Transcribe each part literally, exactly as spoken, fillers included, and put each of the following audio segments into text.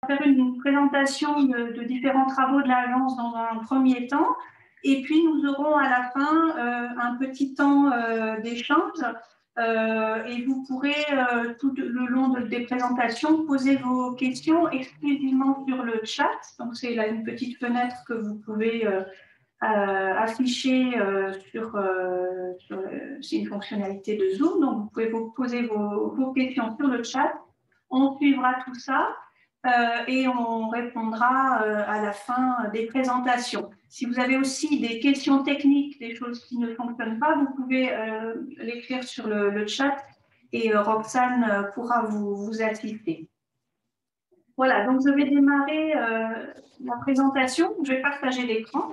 faire une présentation de, de différents travaux de l'agence dans un premier temps. Et puis, nous aurons à la fin euh, un petit temps euh, d'échange euh, et vous pourrez, euh, tout le long de, des présentations, poser vos questions exclusivement sur le chat. Donc, c'est là une petite fenêtre que vous pouvez euh, euh, afficher euh, sur, euh, sur c'est une fonctionnalité de Zoom. Donc, vous pouvez vous poser vos, vos questions sur le chat. On suivra tout ça. Euh, et on répondra euh, à la fin des présentations. Si vous avez aussi des questions techniques, des choses qui ne fonctionnent pas, vous pouvez euh, l'écrire sur le, le chat et euh, Roxane euh, pourra vous, vous assister. Voilà, donc je vais démarrer euh, la présentation. Je vais partager l'écran.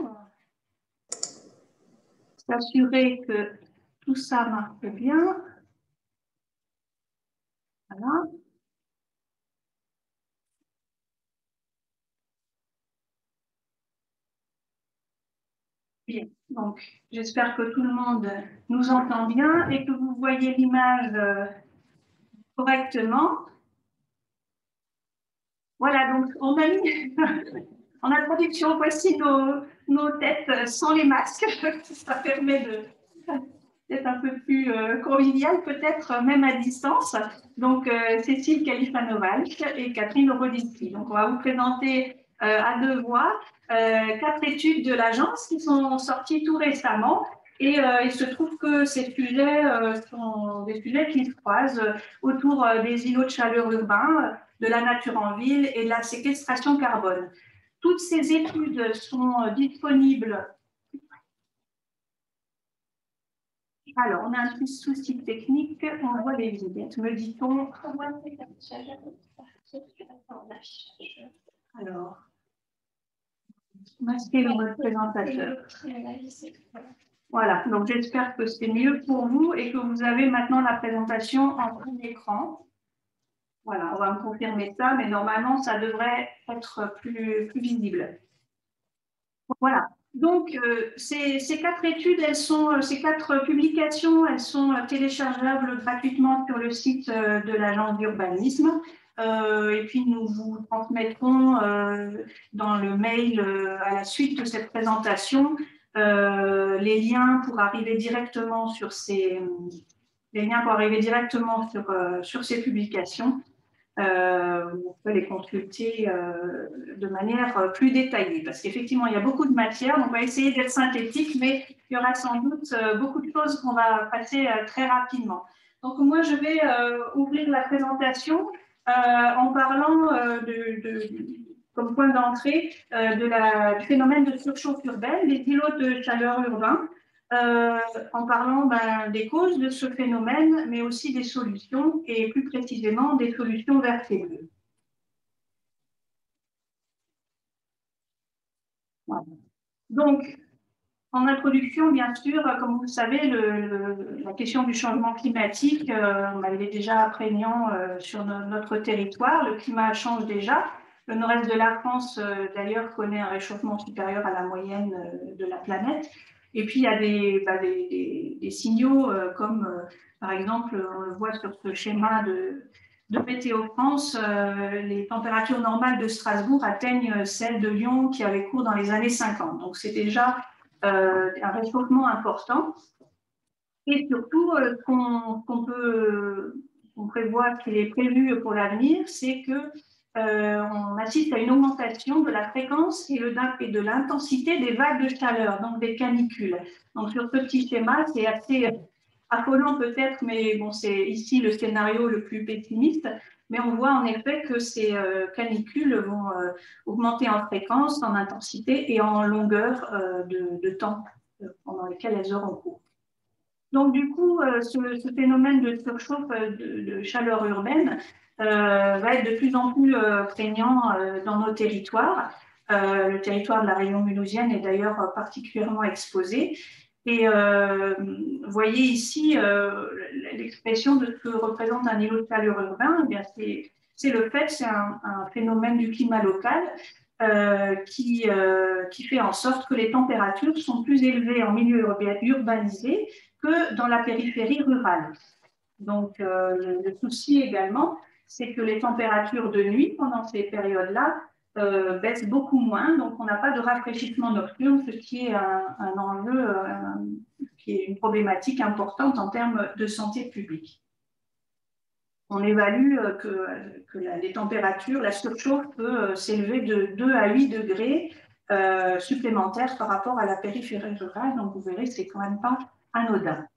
S'assurer que tout ça marche bien. Voilà. Bien, donc j'espère que tout le monde nous entend bien et que vous voyez l'image euh, correctement. Voilà, donc on a mis en introduction, voici nos, nos têtes sans les masques. Ça permet d'être un peu plus euh, convivial, peut-être même à distance. Donc euh, Cécile Califanovalch et Catherine Rodisky. Donc on va vous présenter euh, à deux voix euh, quatre études de l'agence qui sont sorties tout récemment. Et euh, il se trouve que ces sujets euh, sont des sujets qui se croisent autour euh, des îlots de chaleur urbains, de la nature en ville et de la séquestration carbone. Toutes ces études sont disponibles. Alors, on a un petit souci technique, on voit les vignettes, me dit-on. Alors, masquer le mode présentateur. Voilà, donc j'espère que c'est mieux pour vous et que vous avez maintenant la présentation en plein écran. Voilà, on va me confirmer ça, mais normalement, ça devrait être plus, plus visible. Voilà. Donc, euh, ces, ces quatre études, elles sont, ces quatre publications, elles sont téléchargeables gratuitement sur le site euh, de l'agence d'urbanisme. Euh, et puis, nous vous transmettrons euh, dans le mail euh, à la suite de cette présentation euh, les liens pour arriver directement sur ces, les liens pour arriver directement sur, euh, sur ces publications. Euh, on peut les consulter euh, de manière plus détaillée parce qu'effectivement, il y a beaucoup de matière. Donc, on va essayer d'être synthétique, mais il y aura sans doute euh, beaucoup de choses qu'on va passer euh, très rapidement. Donc, moi, je vais euh, ouvrir la présentation euh, en parlant euh, de, de, comme point d'entrée euh, de la, du phénomène de surchauffe urbaine, des îlots de chaleur urbains. Euh, en parlant ben, des causes de ce phénomène, mais aussi des solutions, et plus précisément des solutions vertueuses. Voilà. Donc, en introduction, bien sûr, comme vous le savez, le, le, la question du changement climatique, euh, on avait déjà prégnant euh, sur no, notre territoire. Le climat change déjà. Le nord-est de la France, euh, d'ailleurs, connaît un réchauffement supérieur à la moyenne euh, de la planète. Et puis, il y a des, bah, des, des, des signaux euh, comme, euh, par exemple, on le voit sur ce schéma de, de Météo France, euh, les températures normales de Strasbourg atteignent celles de Lyon qui avaient cours dans les années cinquante. Donc, c'est déjà euh, un réchauffement important. Et surtout, euh, qu'on qu'on peut, on prévoit qu'il est prévu pour l'avenir, c'est que euh, on assiste à une augmentation de la fréquence et, le, et de l'intensité des vagues de chaleur, donc des canicules. Donc sur ce petit schéma, c'est assez affolant peut-être, mais bon, c'est ici le scénario le plus pessimiste. Mais on voit en effet que ces euh, canicules vont euh, augmenter en fréquence, en intensité et en longueur euh, de, de temps euh, pendant lesquels elles auront cours. Donc, du coup, euh, ce, ce phénomène de surchauffe euh, de, de chaleur urbaine euh, va être de plus en plus euh, prégnant euh, dans nos territoires. Euh, le territoire de la région mulhousienne est d'ailleurs particulièrement exposé. Et euh, vous voyez ici euh, l'expression de ce que représente un îlot de chaleur urbain. Eh c'est le fait, c'est un, un phénomène du climat local euh, qui, euh, qui fait en sorte que les températures sont plus élevées en milieu urbanisé que dans la périphérie rurale. Donc, euh, le, le souci également, c'est que les températures de nuit, pendant ces périodes-là, euh, baissent beaucoup moins. Donc, on n'a pas de rafraîchissement nocturne, ce qui est un, un enjeu, un, qui est une problématique importante en termes de santé publique. On évalue que, que la, les températures, la surchauffe peut s'élever de deux à huit degrés euh, supplémentaires par rapport à la périphérie rurale. Donc, vous verrez, c'est quand même pas anodin.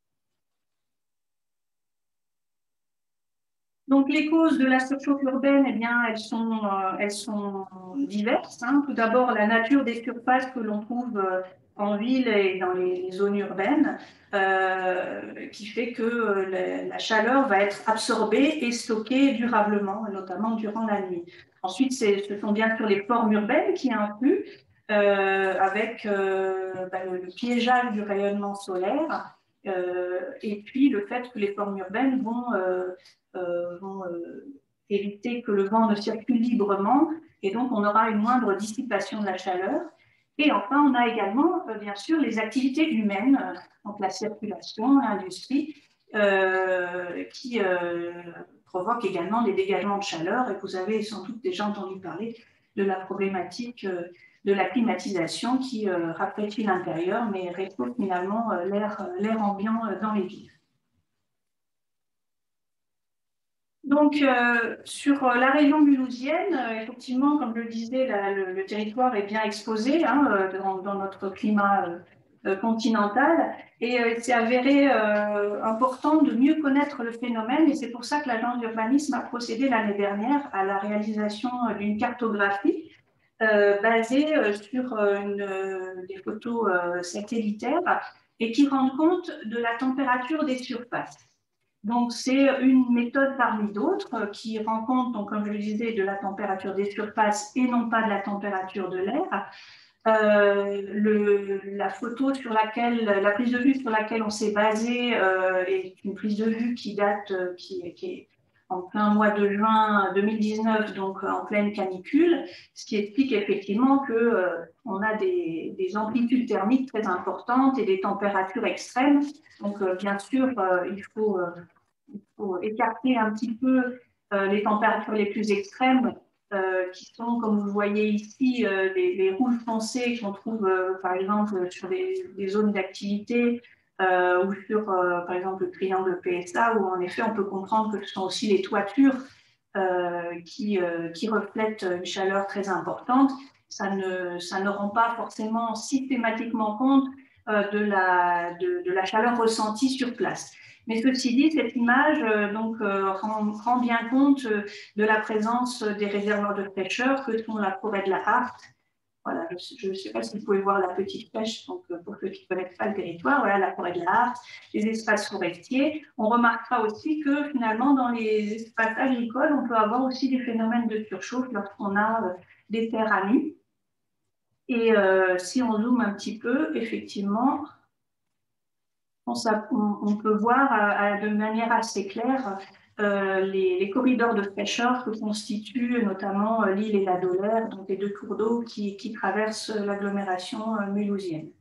Donc, les causes de la surchauffe urbaine, eh bien, elles sont, euh, elles sont diverses. Hein. Tout d'abord, la nature des surfaces que l'on trouve euh, en ville et dans les, les zones urbaines, euh, qui fait que euh, la, la chaleur va être absorbée et stockée durablement, notamment durant la nuit. Ensuite, ce sont bien sûr les formes urbaines qui influent, euh, avec euh, bah, le, le piégeage du rayonnement solaire, euh, et puis le fait que les formes urbaines vont... Euh, Euh, vont euh, éviter que le vent ne circule librement et donc on aura une moindre dissipation de la chaleur. Et enfin, on a également, euh, bien sûr, les activités humaines, euh, donc la circulation, l'industrie, euh, qui euh, provoquent également des dégagements de chaleur. Et vous avez sans doute déjà entendu parler de la problématique euh, de la climatisation qui euh, rafraîchit l'intérieur, mais réchauffe finalement euh, l'air ambiant euh, dans les villes. Donc, euh, sur la région mulhousienne, euh, effectivement, comme je le disais, la, le, le territoire est bien exposé hein, dans, dans notre climat euh, continental et euh, il s'est avéré euh, important de mieux connaître le phénomène et c'est pour ça que l'agence d'urbanisme a procédé l'année dernière à la réalisation d'une cartographie euh, basée euh, sur une, euh, des photos euh, satellitaires et qui rendent compte de la température des surfaces. Donc, c'est une méthode parmi d'autres qui rend compte, donc, comme je le disais, de la température des surfaces et non pas de la température de l'air. Euh, le, la photo sur laquelle, la prise de vue sur laquelle on s'est basé euh, est une prise de vue qui date, euh, qui, qui est en plein mois de juin deux mille dix-neuf, donc en pleine canicule, ce qui explique effectivement que euh, on a des, des amplitudes thermiques très importantes et des températures extrêmes. Donc, euh, bien sûr, euh, il faut, euh, il faut écarter un petit peu euh, les températures les plus extrêmes euh, qui sont, comme vous voyez ici, euh, les, les rouges foncés qu'on trouve, euh, par exemple, sur des, des zones d'activité euh, ou sur, euh, par exemple, le triangle P S A, où en effet, on peut comprendre que ce sont aussi les toitures euh, qui, euh, qui reflètent une chaleur très importante. Ça ne, ça ne rend pas forcément systématiquement compte euh, de, la, de, de la chaleur ressentie sur place. Mais ceci dit, cette image euh, donc, euh, rend, rend bien compte euh, de la présence des réservoirs de fraîcheur que sont la forêt de la Harte. Voilà, je ne sais pas si vous pouvez voir la petite flèche, donc, euh, pour ceux qui ne connaissent pas le territoire, voilà la forêt de la Harte, les espaces forestiers. On remarquera aussi que finalement, dans les espaces agricoles, on peut avoir aussi des phénomènes de surchauffe lorsqu'on a euh, des terres à nu. Et euh, si on zoome un petit peu, effectivement, on, on peut voir euh, de manière assez claire euh, les, les corridors de fraîcheur que constituent notamment euh, l'Isle et la Dolère, donc les deux cours d'eau qui, qui traversent l'agglomération euh, mulhousienne.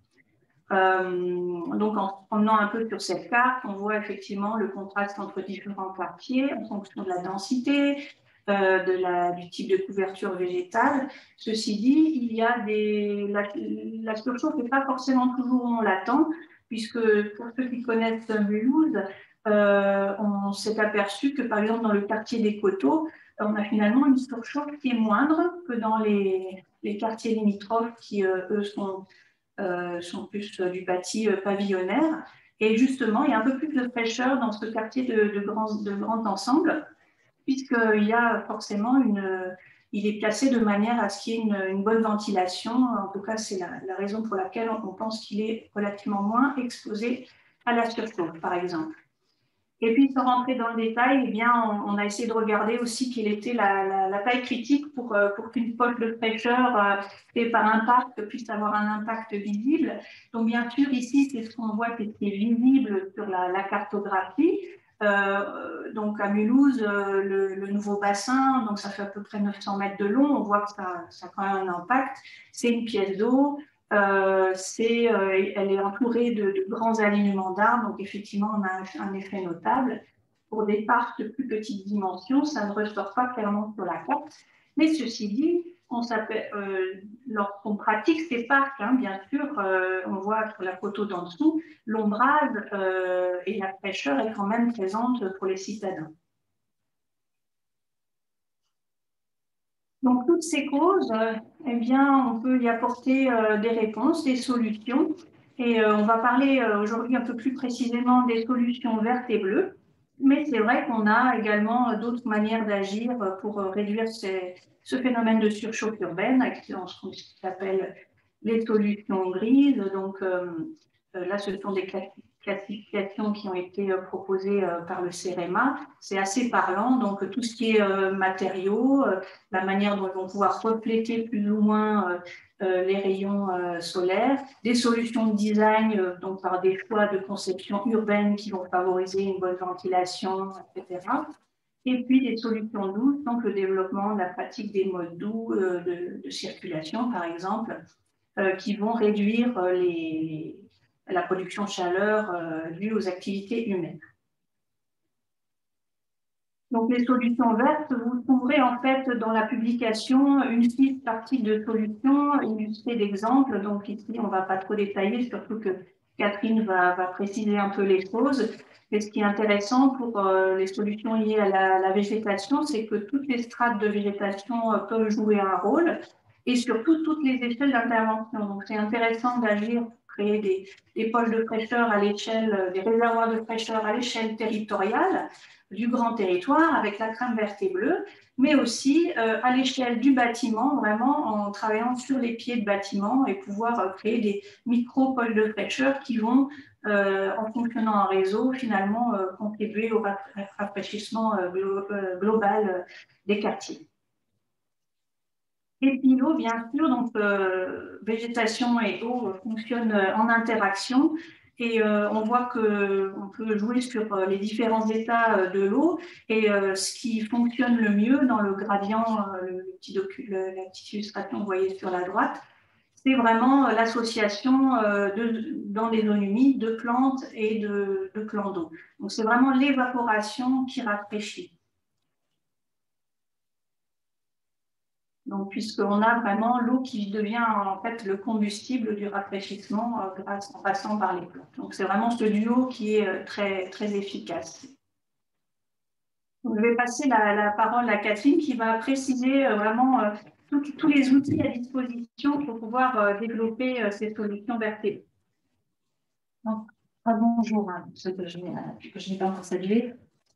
Euh, donc, en se promenant un peu sur cette carte, on voit effectivement le contraste entre différents quartiers en fonction de la densité, euh, de la, du type de couverture végétale. Ceci dit, il y a des, la, la surchauffe n'est pas forcément toujours où on l'attend, puisque pour ceux qui connaissent Mulhouse, euh, on s'est aperçu que par exemple dans le quartier des Coteaux, on a finalement une surchauffe qui est moindre que dans les, les quartiers limitrophes qui, euh, eux, sont Euh, sont plus euh, du bâti euh, pavillonnaire. Et justement, il y a un peu plus de fraîcheur dans ce quartier de, de, grand, de grand ensemble, puisqu'il y a forcément une... Il est placé de manière à ce qu'il y ait une, une bonne ventilation. En tout cas, c'est la, la raison pour laquelle on pense qu'il est relativement moins exposé à la surchauffe, par exemple. Et puis, sans rentrer dans le détail, eh bien, on, on a essayé de regarder aussi quelle était la, la, la taille critique pour, euh, pour qu'une poche de fraîcheur euh, fait par impact puisse avoir un impact visible. Donc, bien sûr, ici, c'est ce qu'on voit qui est visible sur la, la cartographie. Euh, donc, à Mulhouse, euh, le, le nouveau bassin, donc ça fait à peu près neuf cents mètres de long. On voit que ça, ça a quand même un impact. C'est une pièce d'eau. Euh, c'est, euh, elle est entourée de, de grands alignements d'arbres, donc effectivement, on a un, un effet notable. pour des parcs de plus petite dimension, ça ne ressort pas clairement sur la carte. Mais ceci dit, on euh, lorsqu'on pratique ces parcs, hein, bien sûr, euh, on voit sur la photo d'en dessous, l'ombrage euh, et la fraîcheur est quand même présente pour les citadins. Donc, toutes ces causes, euh, eh bien, on peut y apporter euh, des réponses, des solutions. Et euh, on va parler euh, aujourd'hui un peu plus précisément des solutions vertes et bleues. Mais c'est vrai qu'on a également euh, d'autres manières d'agir pour euh, réduire ces, ce phénomène de surchauffe urbaine, avec ce qu'on appelle les solutions grises. Donc euh, euh, là, ce sont des classifications qui ont été euh, proposées euh, par le CEREMA. C'est assez parlant. Donc tout ce qui est euh, matériaux, euh, la manière dont ils vont pouvoir refléter plus ou moins euh, euh, les rayons euh, solaires, des solutions de design, euh, donc par des choix de conception urbaine qui vont favoriser une bonne ventilation, et cetera. Et puis des solutions douces, donc le développement de la pratique des modes doux euh, de, de circulation, par exemple, euh, qui vont réduire euh, les, la production de chaleur euh, due aux activités humaines. Donc, les solutions vertes, vous trouverez en fait dans la publication une petite partie de solutions illustrées d'exemples. Donc, ici, on ne va pas trop détailler, surtout que Catherine va, va préciser un peu les choses. Mais ce qui est intéressant pour euh, les solutions liées à la, la végétation, c'est que toutes les strates de végétation euh, peuvent jouer un rôle et surtout toutes les échelles d'intervention. Donc, c'est intéressant d'agir pour créer des, des pôles de fraîcheur à l'échelle, des réservoirs de fraîcheur à l'échelle territoriale du grand territoire avec la crème verte et bleue, mais aussi euh, à l'échelle du bâtiment, vraiment en travaillant sur les pieds de bâtiment et pouvoir euh, créer des micro-pôles de fraîcheur qui vont, euh, en fonctionnant en réseau, finalement euh, contribuer au rafraîchissement euh, glo euh, global euh, des quartiers. Et puis l'eau, bien sûr, donc euh, végétation et eau fonctionnent en interaction. Et euh, on voit qu'on peut jouer sur euh, les différents états euh, de l'eau. Et euh, ce qui fonctionne le mieux dans le gradient, euh, le petit docu, le, la petite illustration que vous voyez sur la droite, c'est vraiment euh, l'association euh, dans les zones humides de plantes et de, de plans d'eau. Donc c'est vraiment l'évaporation qui rafraîchit. Donc, puisqu'on a vraiment l'eau qui devient en fait le combustible du rafraîchissement euh, grâce, en passant par les plantes. Donc, c'est vraiment ce duo qui est euh, très, très efficace. Donc, je vais passer la, la, parole à Catherine qui va préciser euh, vraiment euh, tout, tous les outils à disposition pour pouvoir euh, développer euh, ces solutions vertes. Donc, ah, bonjour, hein, ceux que je n'ai pas encore salué.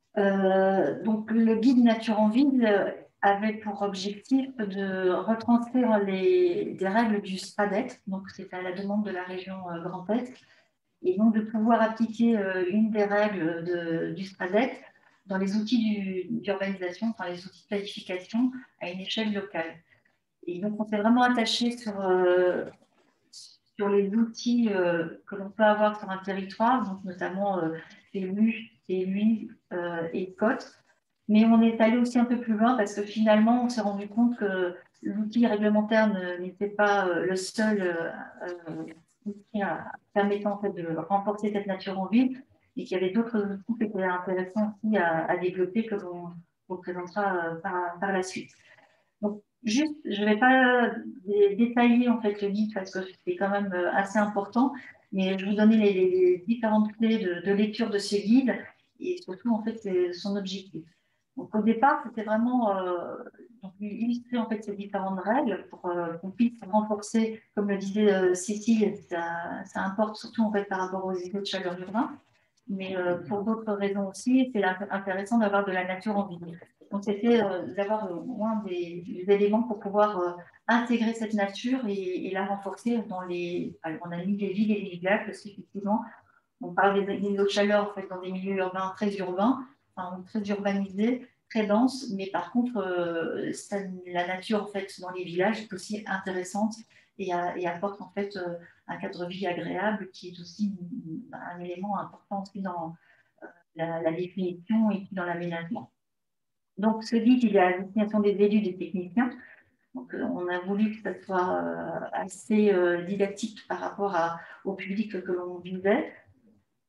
Euh, donc, le guide Nature en ville avait pour objectif de retranscrire les, des règles du SPADET, donc c'est à la demande de la région euh, Grand Est, et donc de pouvoir appliquer euh, une des règles de, du SPADET dans les outils d'urbanisation, enfin les outils de planification à une échelle locale. Et donc, on s'est vraiment attaché sur, euh, sur les outils euh, que l'on peut avoir sur un territoire, donc notamment euh, les M U, les L U I euh, et C O T. Mais on est allé aussi un peu plus loin parce que finalement, on s'est rendu compte que l'outil réglementaire n'était pas euh, le seul euh, outil permettant en fait, de renforcer cette nature en ville et qu'il y avait d'autres outils qui étaient intéressants aussi à, à développer que l'on vous présentera euh, par, par la suite. Donc, juste, je ne vais pas détailler en fait le guide parce que c'est quand même assez important, mais je vais vous donner les, les différentes clés de, de lecture de ce guide et surtout en fait son objectif. Donc, au départ, c'était vraiment euh, donc, illustrer en fait ces différentes règles pour euh, qu'on puisse renforcer, comme le disait euh, Cécile, ça, ça importe surtout en fait par rapport aux îlots de chaleur urbains, mais euh, pour d'autres raisons aussi, c'est intéressant d'avoir de la nature en ville. Donc, c'était euh, d'avoir au moins des, des éléments pour pouvoir euh, intégrer cette nature et, et la renforcer dans les. Alors, on a mis les villes et les villages parce qu'effectivement, on parle des îlots de chaleur en fait, dans des milieux urbains très urbains, enfin, très urbanisés, très denses, mais par contre, euh, ça, la nature en fait, dans les villages est aussi intéressante et, a, et apporte en fait euh, un cadre de vie agréable qui est aussi un élément important aussi dans euh, la, la définition et puis dans l'aménagement. Donc, ce guide, il est à destination des élus, des techniciens. Donc, euh, on a voulu que ça soit euh, assez euh, didactique par rapport à, au public que l'on visait.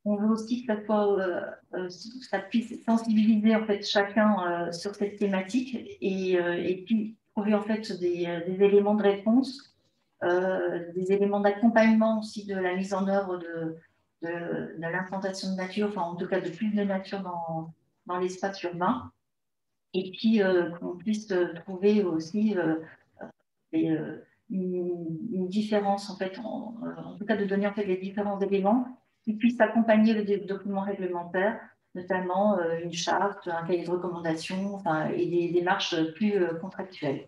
on veut aussi que ça, soit, euh, euh, ça puisse sensibiliser en fait, chacun euh, sur cette thématique et, euh, et puis trouver en fait, des, des éléments de réponse, euh, des éléments d'accompagnement aussi de la mise en œuvre de, de, de l'implantation de nature, enfin en tout cas de plus de nature dans, dans l'espace urbain. Et puis euh, qu'on puisse trouver aussi euh, des, euh, une, une différence, en fait, en, en tout cas de donner en fait, les différents éléments qui puissent accompagner le document réglementaire, notamment euh, une charte, un cahier de recommandations, enfin, et des démarches plus euh, contractuelles.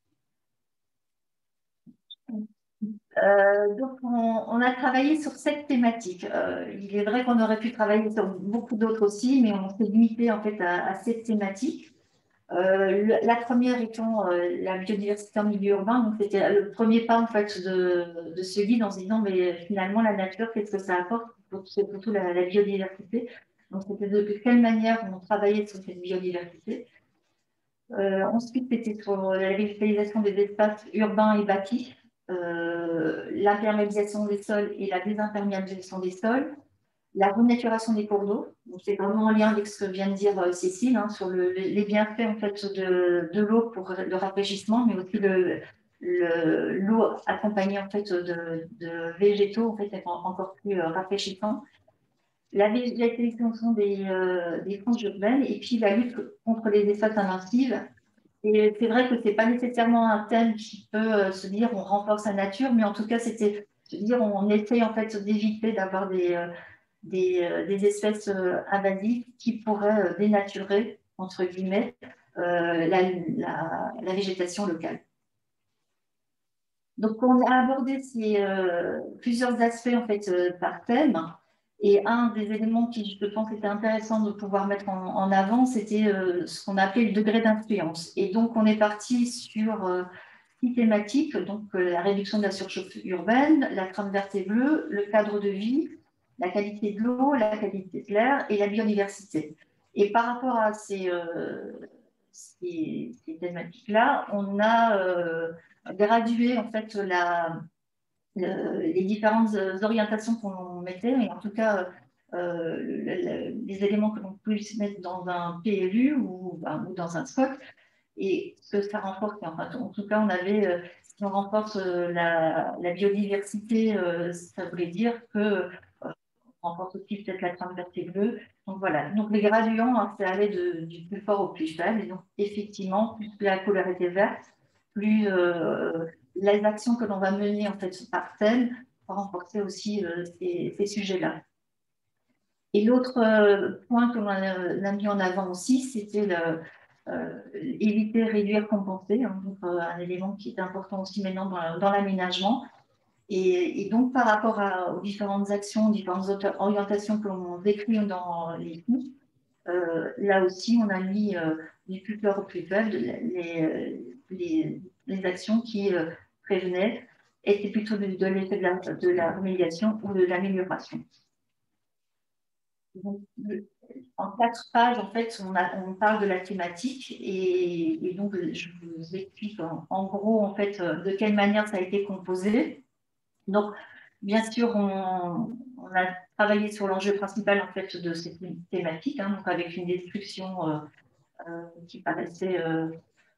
Euh, donc, on, on, a travaillé sur cette thématique. Euh, il est vrai qu'on aurait pu travailler sur beaucoup d'autres aussi, mais on s'est limité en fait à, à cette thématique. Euh, le, la première étant euh, la biodiversité en milieu urbain, donc c'était le premier pas en fait de, de ce guide en se disant mais finalement la nature, qu'est-ce que ça apporte pour, surtout la, la biodiversité. Donc c'était de quelle manière on travaillait sur cette biodiversité. Euh, ensuite c'était sur la végétalisation des espaces urbains et bâtis, euh, l'imperméabilisation des sols et la désimperméabilisation des sols, la renaturation des cours d'eau. C'est vraiment en lien avec ce que vient de dire euh, Cécile hein, sur le, les bienfaits en fait, de, de l'eau pour le rafraîchissement, mais aussi l'eau le, accompagnée en fait, de, de végétaux en fait, encore plus euh, rafraîchissants. La végétalisation des, euh, des franges urbaines et puis la lutte contre les espaces invincibles. Et c'est vrai que ce n'est pas nécessairement un thème qui peut euh, se dire on renforce la nature, mais en tout cas, c'était se dire on essaye en fait d'éviter d'avoir des, euh, des, euh, des espèces euh, invasives qui pourraient euh, dénaturer, entre guillemets, euh, la, la, la végétation locale. Donc, on a abordé ces, euh, plusieurs aspects en fait, euh, par thème. Et un des éléments qui, je pense, était intéressant de pouvoir mettre en, en avant, c'était euh, ce qu'on appelait le degré d'influence. Et donc, on est parti sur euh, six thématiques, donc euh, la réduction de la surchauffe urbaine, la trame verte et bleue, le cadre de vie, la qualité de l'eau, la qualité de l'air et la biodiversité. Et par rapport à ces, euh, ces, ces thématiques-là, on a euh, gradué en fait la, le, les différentes orientations qu'on mettait, et en tout cas euh, le, le, les éléments que l'on peut se mettre dans un P L U ou, ben, ou dans un S C O T, et ce que ça renforce. Enfin, en tout cas, on avait, euh, si on renforce euh, la, la, biodiversité, euh, ça voulait dire que euh, on renforce aussi peut-être la trame verte et bleue. Donc voilà. Donc les graduants, hein, ça allait de, du plus fort au plus faible. Et donc effectivement, plus la couleur était verte, plus euh, les actions que l'on va mener en fait par thème pour renforcer aussi euh, ces, ces sujets-là. Et l'autre euh, point que l'on a, a mis en avant aussi, c'était le, euh, éviter, réduire, compenser, hein, donc, euh, un élément qui est important aussi maintenant dans, dans l'aménagement. Et, et donc, par rapport à, aux différentes actions, différentes orientations que l'on décrit dans les coûts, euh, là aussi, on a mis euh, du plus fort au plus faible les, les, les actions qui euh, prévenaient, et c'est plutôt de, de l'effet de la, de la remédiation ou de l'amélioration. Donc, en quatre pages, en fait, on, a, on parle de la thématique et, et donc je vous explique en, en gros en fait de quelle manière ça a été composé. Donc, bien sûr, on, on a travaillé sur l'enjeu principal en fait de cette thématique, hein, donc avec une description euh, euh, qui paraissait euh,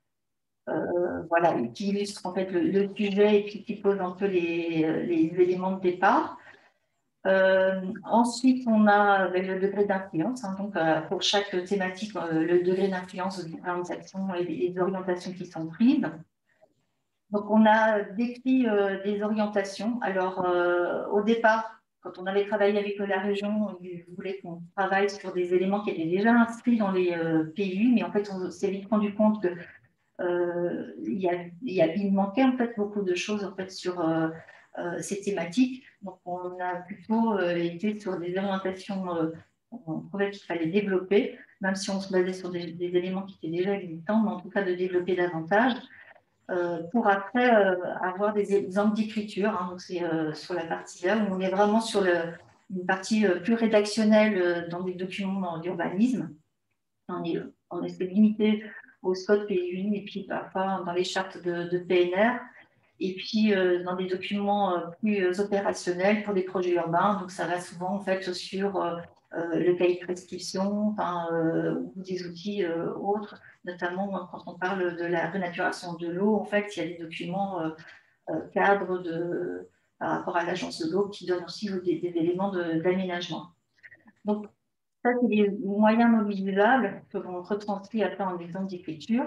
euh, voilà, qui illustre en fait le, le sujet et puis qui pose un peu les, les éléments de départ. Euh, ensuite, on a ben, le degré d'influence. Hein, donc, euh, pour chaque thématique, euh, le degré d'influence des différentes actions et des, des orientations qui sont prises. Donc, on a décrit euh, des orientations. Alors, euh, au départ, quand on avait travaillé avec la région, ils voulaient qu'on travaille sur des éléments qui étaient déjà inscrits dans les euh, P U, mais en fait, on s'est vite rendu compte que euh, il, y a, il, y a, il manquait en fait beaucoup de choses en fait sur euh, euh, ces thématiques. Donc, on a plutôt euh, été sur des orientations euh, qu'on trouvait qu'il fallait développer, même si on se basait sur des, des éléments qui étaient déjà existants, mais en tout cas de développer davantage. Euh, pour après euh, avoir des exemples d'écriture. Hein, donc, c'est euh, sur la partie là où on est vraiment sur le, une partie euh, plus rédactionnelle euh, dans des documents d'urbanisme. On est, on est limité au S C O T P U et puis parfois dans les chartes de, de P N R. et puis euh, dans des documents euh, plus euh, opérationnels pour des projets urbains. Donc ça va souvent en fait sur euh, euh, le cahier de prescription, enfin, euh, ou des outils euh, autres, notamment euh, quand on parle de la renaturation de l'eau. En fait, il y a des documents euh, euh, cadres de, par rapport à l'agence de l'eau qui donnent aussi des, des éléments d'aménagement. Donc ça, c'est les moyens mobilisables que l'on retranscrit après en exemple d'écriture.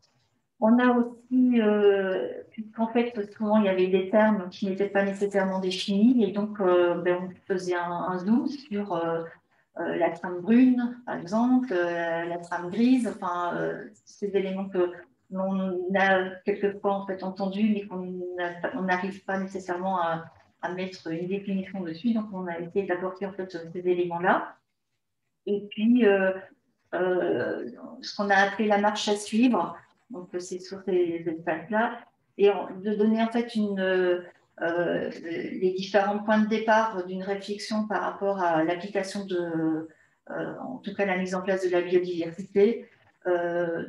On a aussi, euh, puisqu'en fait, souvent, il y avait des termes qui n'étaient pas nécessairement définis, et donc, euh, ben, on faisait un, un zoom sur euh, euh, la trame brune, par exemple, euh, la trame grise, enfin, euh, ces éléments que l'on a quelquefois en fait entendus, mais qu'on n'arrive pas nécessairement à, à mettre une définition dessus. Donc, on a essayé d'apporter en fait ces éléments-là. Et puis, euh, euh, ce qu'on a appelé la marche à suivre, donc c'est sur ces espaces-là, et de donner en fait une, euh, les différents points de départ d'une réflexion par rapport à l'application de, euh, en tout cas la mise en place de la biodiversité, euh,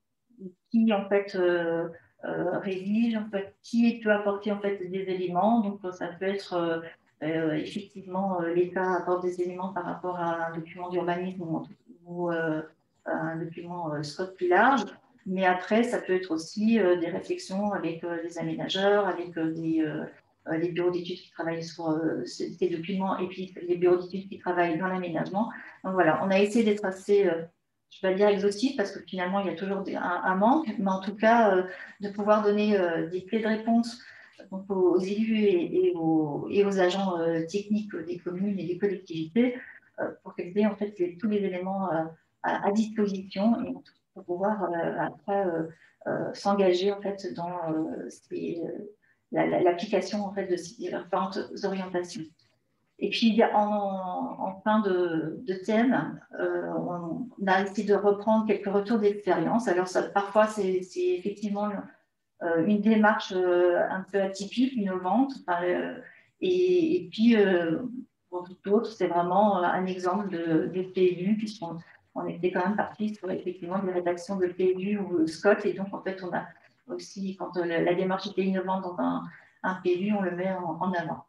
qui en fait euh, euh, rédige, en fait, qui peut apporter en fait des éléments. Donc ça peut être euh, euh, effectivement euh, l'État apporte des éléments par rapport à un document d'urbanisme ou, ou euh, un document euh, scope plus large. Mais après, ça peut être aussi euh, des réflexions avec euh, des aménageurs, avec euh, des, euh, les bureaux d'études qui travaillent sur euh, ces, ces documents et puis les bureaux d'études qui travaillent dans l'aménagement. Donc voilà, on a essayé d'être assez euh, je vais dire exhaustif parce que finalement, il y a toujours des, un, un, manque, mais en tout cas, euh, de pouvoir donner euh, des clés de réponse donc, aux, aux élus et, et, aux, et, aux, agents euh, techniques des communes et des collectivités euh, pour qu'ils aient en fait les, tous les éléments euh, à, à, disposition et pour pouvoir euh, après euh, euh, s'engager en fait dans euh, l'application en fait de ces différentes orientations. Et puis, en, en fin de, de thème, euh, on, on a essayé de reprendre quelques retours d'expérience. Alors, ça, parfois, c'est effectivement euh, une démarche euh, un peu atypique, innovante. Euh, et, et puis, euh, pour d'autres, c'est vraiment un exemple de, des P L U, puisqu'on on était quand même parti sur effectivement des rédactions de P L U ou Scott. Et donc, en fait, on a aussi, quand la, la démarche était innovante dans un, un P L U, on le met en, en avant.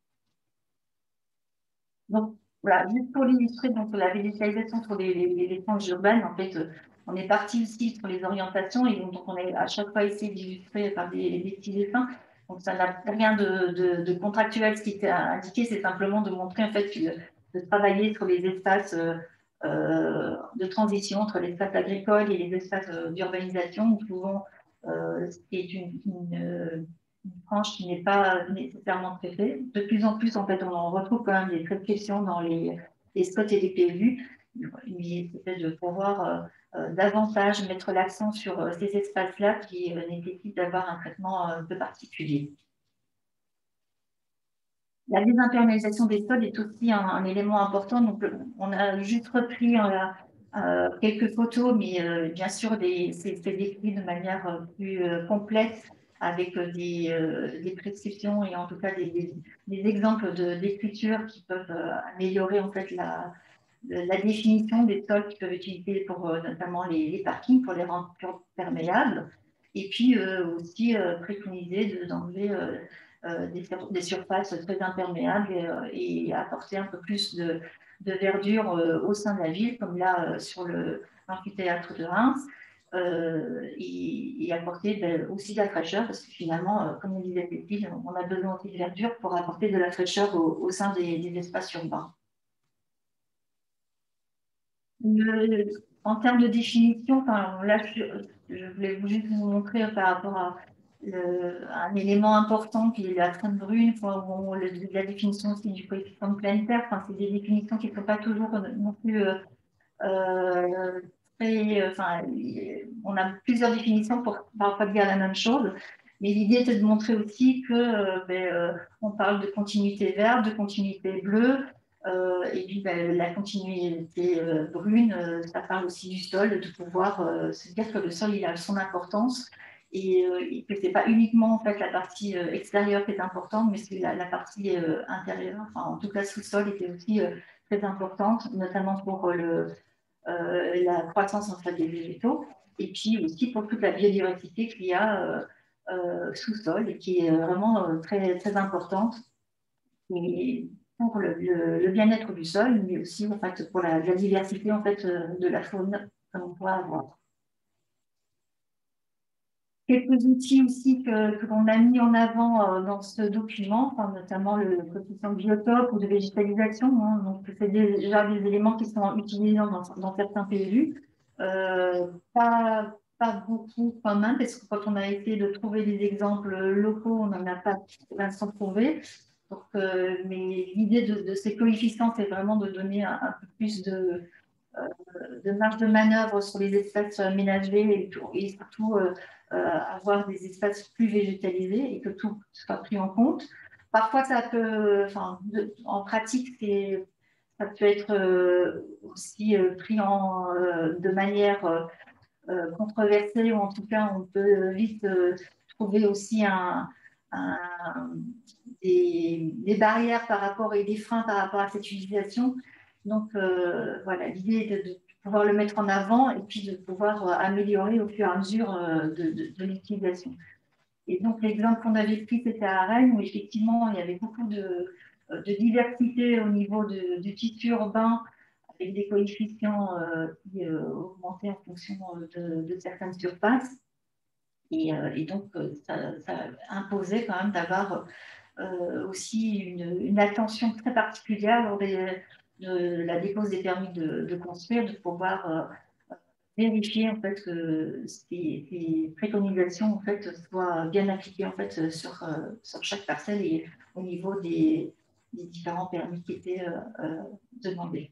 Donc, voilà, juste pour l'illustrer, donc la végétalisation sur les, les, les franges urbaines, en fait, euh, on est parti aussi sur les orientations et donc on a à chaque fois essayé d'illustrer par des, des petits dessins. Donc, ça n'a rien de, de, de contractuel. Ce qui était indiqué, c'est simplement de montrer en fait que, de travailler sur les espaces euh, euh, de transition entre l'espace agricole et les espaces euh, d'urbanisation, souvent, euh, ce qui est une, une une frange qui n'est pas nécessairement traitée. De plus en plus, en fait, on en retrouve quand même des prescriptions dans les, les spots et les P L U, mais peut-être de pouvoir euh, euh, davantage mettre l'accent sur euh, ces espaces-là qui euh, nécessitent d'avoir un traitement euh, un peu particulier. La désimperméabilisation des sols est aussi un, un élément important. Donc, on a juste repris euh, euh, quelques photos, mais euh, bien sûr, c'est décrit de manière euh, plus euh, complète avec euh, des, euh, des prescriptions et en tout cas des, des, des exemples d'écriture qui peuvent euh, améliorer en fait la, la définition des sols qui peuvent être utilisés pour euh, notamment les, les parkings pour les rendre perméables et puis euh, aussi euh, préconiser d'enlever euh, euh, des, des surfaces très imperméables et, euh, et apporter un peu plus de, de verdure euh, au sein de la ville comme là euh, sur l'amphithéâtre de Reims. Euh, et, et, apporter ben, aussi de la fraîcheur, parce que finalement, euh, comme on disait, on a besoin aussi de verdure pour apporter de la fraîcheur au, au sein des, des espaces urbains. Le, en termes de définition, enfin, là, je, je voulais juste vous montrer par rapport à le, un élément important qui est la trame brune, pour, le, la définition aussi du coefficient de pleine terre. Enfin, c'est des définitions qui ne sont pas toujours non plus euh, euh, très. Enfin, on a plusieurs définitions pour parfois dire la même chose. Mais l'idée était de montrer aussi que euh, ben, euh, on parle de continuité verte, de continuité bleue, euh, et puis ben, la continuité euh, brune, euh, ça parle aussi du sol, de pouvoir euh, se dire que le sol il a son importance et, euh, et que c'est pas uniquement en fait la partie euh, extérieure qui est importante, mais c'est la, la, partie euh, intérieure. Enfin, en tout cas, sous-sol était aussi euh, très importante, notamment pour le euh, la croissance en fait, des végétaux, et puis aussi pour toute la biodiversité qu'il y a euh, euh, sous-sol et qui est vraiment euh, très, très importante et pour le, le, le bien-être du sol, mais aussi en fait, pour la, la diversité en fait, euh, de la faune que l'on pourra avoir. Quelques outils aussi que, que l'on a mis en avant euh, dans ce document, enfin, notamment le coefficient de biotope ou de végétalisation. Hein, donc, c'est déjà des éléments qui sont utilisés dans, dans certains P L U. Euh, pas, pas beaucoup quand même, parce que quand on a essayé de trouver des exemples locaux, on n'en a pas pour l'instant trouvé. Donc, euh, mais l'idée de, de ces coefficients, c'est vraiment de donner un, un peu plus de, euh, de marge de manœuvre sur les espaces aménagés et, et surtout euh, euh, avoir des espaces plus végétalisés et que tout soit pris en compte. Parfois, ça peut, enfin, de, en pratique, ça peut être euh, aussi euh, pris en, euh, de manière euh, euh, controversée, ou en tout cas, on peut vite euh, trouver aussi un, un, des, des, barrières par rapport et des freins par rapport à cette utilisation. Donc, euh, voilà, l'idée est de, de, pouvoir le mettre en avant et puis de pouvoir euh, améliorer au fur et à mesure euh, de, de, de l'utilisation. Et donc, l'exemple qu'on avait pris, c'était à Rennes, où effectivement, il y avait beaucoup de, de diversité au niveau de, du tissu urbain, avec des coefficients euh, qui euh, augmentaient en fonction de, de certaines surfaces. Et, euh, et donc, ça, ça imposait quand même d'avoir euh, aussi une, une attention très particulière lors des, de la dépose des permis de, de construire, de pouvoir euh, vérifier en fait que ces, ces préconisations en fait soient bien appliquées en fait sur, euh, sur chaque parcelle et au niveau des, des différents permis qui étaient euh, euh, demandés.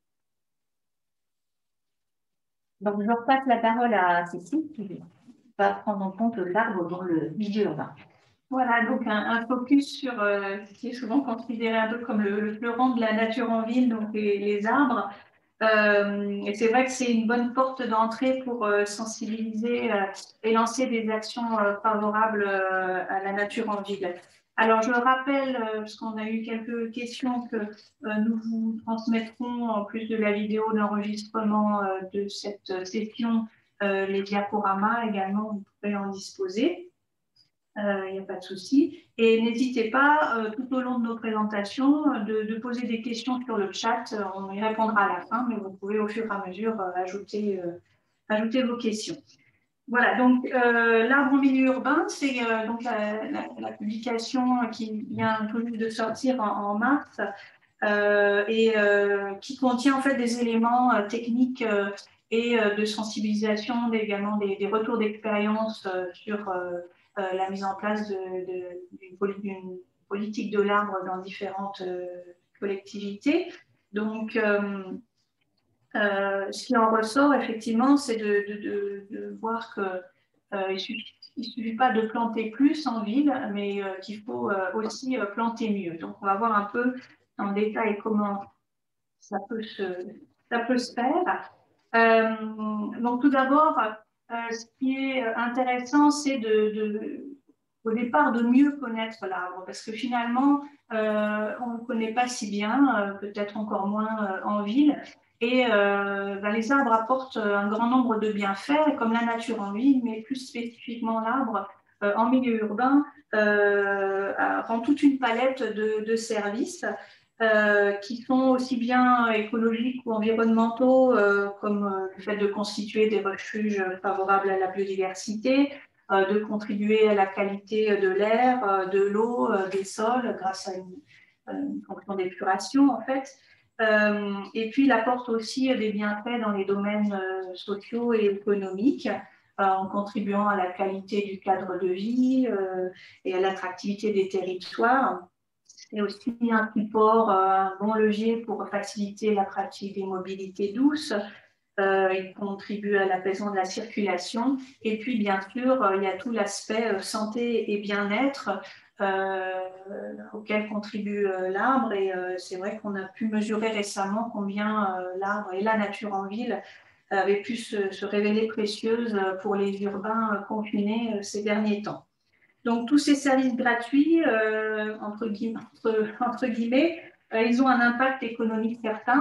Donc, je repasse la parole à Cécile qui va prendre en compte l'arbre dans le milieu urbain. Voilà, donc un, un focus sur euh, ce qui est souvent considéré un peu comme le, le fleuron de la nature en ville, donc les, les arbres. Euh, et c'est vrai que c'est une bonne porte d'entrée pour euh, sensibiliser euh, et lancer des actions euh, favorables euh, à la nature en ville. Alors, je rappelle, euh, parce qu'on a eu quelques questions, que euh, nous vous transmettrons, en plus de la vidéo d'enregistrement euh, de cette session, euh, les diaporamas également, vous pouvez en disposer. Il euh, n'y a pas de souci. Et n'hésitez pas, euh, tout au long de nos présentations, de, de poser des questions sur le chat. On y répondra à la fin, mais vous pouvez au fur et à mesure euh, ajouter, euh, ajouter vos questions. Voilà, donc euh, l'arbre en milieu urbain, c'est euh, donc la, la, la publication qui vient tout juste de sortir en, en mars euh, et euh, qui contient en fait des éléments euh, techniques euh, et euh, de sensibilisation, également des, des retours d'expérience euh, sur euh, euh, la mise en place d'une politique de l'arbre dans différentes euh, collectivités. Donc, euh, euh, ce qui en ressort, effectivement, c'est de, de, de, de voir qu'il euh, ne suffit, suffit pas de planter plus en ville, mais euh, qu'il faut euh, aussi euh, planter mieux. Donc, on va voir un peu en détail comment ça peut se, ça peut se faire. Euh, donc, tout d'abord, euh, ce qui est intéressant, c'est de, de, au départ de mieux connaître l'arbre, parce que finalement, euh, on ne le connaît pas si bien, euh, peut-être encore moins euh, en ville. Et euh, ben, les arbres apportent un grand nombre de bienfaits, comme la nature en ville, mais plus spécifiquement l'arbre euh, en milieu urbain euh, rend toute une palette de, de services euh, qui sont aussi bien écologiques ou environnementaux, euh, comme euh, le fait de constituer des refuges favorables à la biodiversité, euh, de contribuer à la qualité de l'air, euh, de l'eau, euh, des sols, grâce à une, une fonction d'épuration en fait. Euh, et puis, il apporte aussi des bienfaits dans les domaines euh, sociaux et économiques, euh, en contribuant à la qualité du cadre de vie euh, et à l'attractivité des territoires. C'est aussi un support, un bon levier pour faciliter la pratique des mobilités douces. Euh, il contribue à l'apaisement de la circulation. Et puis, bien sûr, euh, il y a tout l'aspect euh, santé et bien-être euh, auquel contribue euh, l'arbre. Et euh, c'est vrai qu'on a pu mesurer récemment combien euh, l'arbre et la nature en ville avaient pu se, se révéler précieuses pour les urbains euh, confinés euh, ces derniers temps. Donc, tous ces services gratuits, euh, entre guillemets, entre, entre guillemets euh, ils ont un impact économique certain.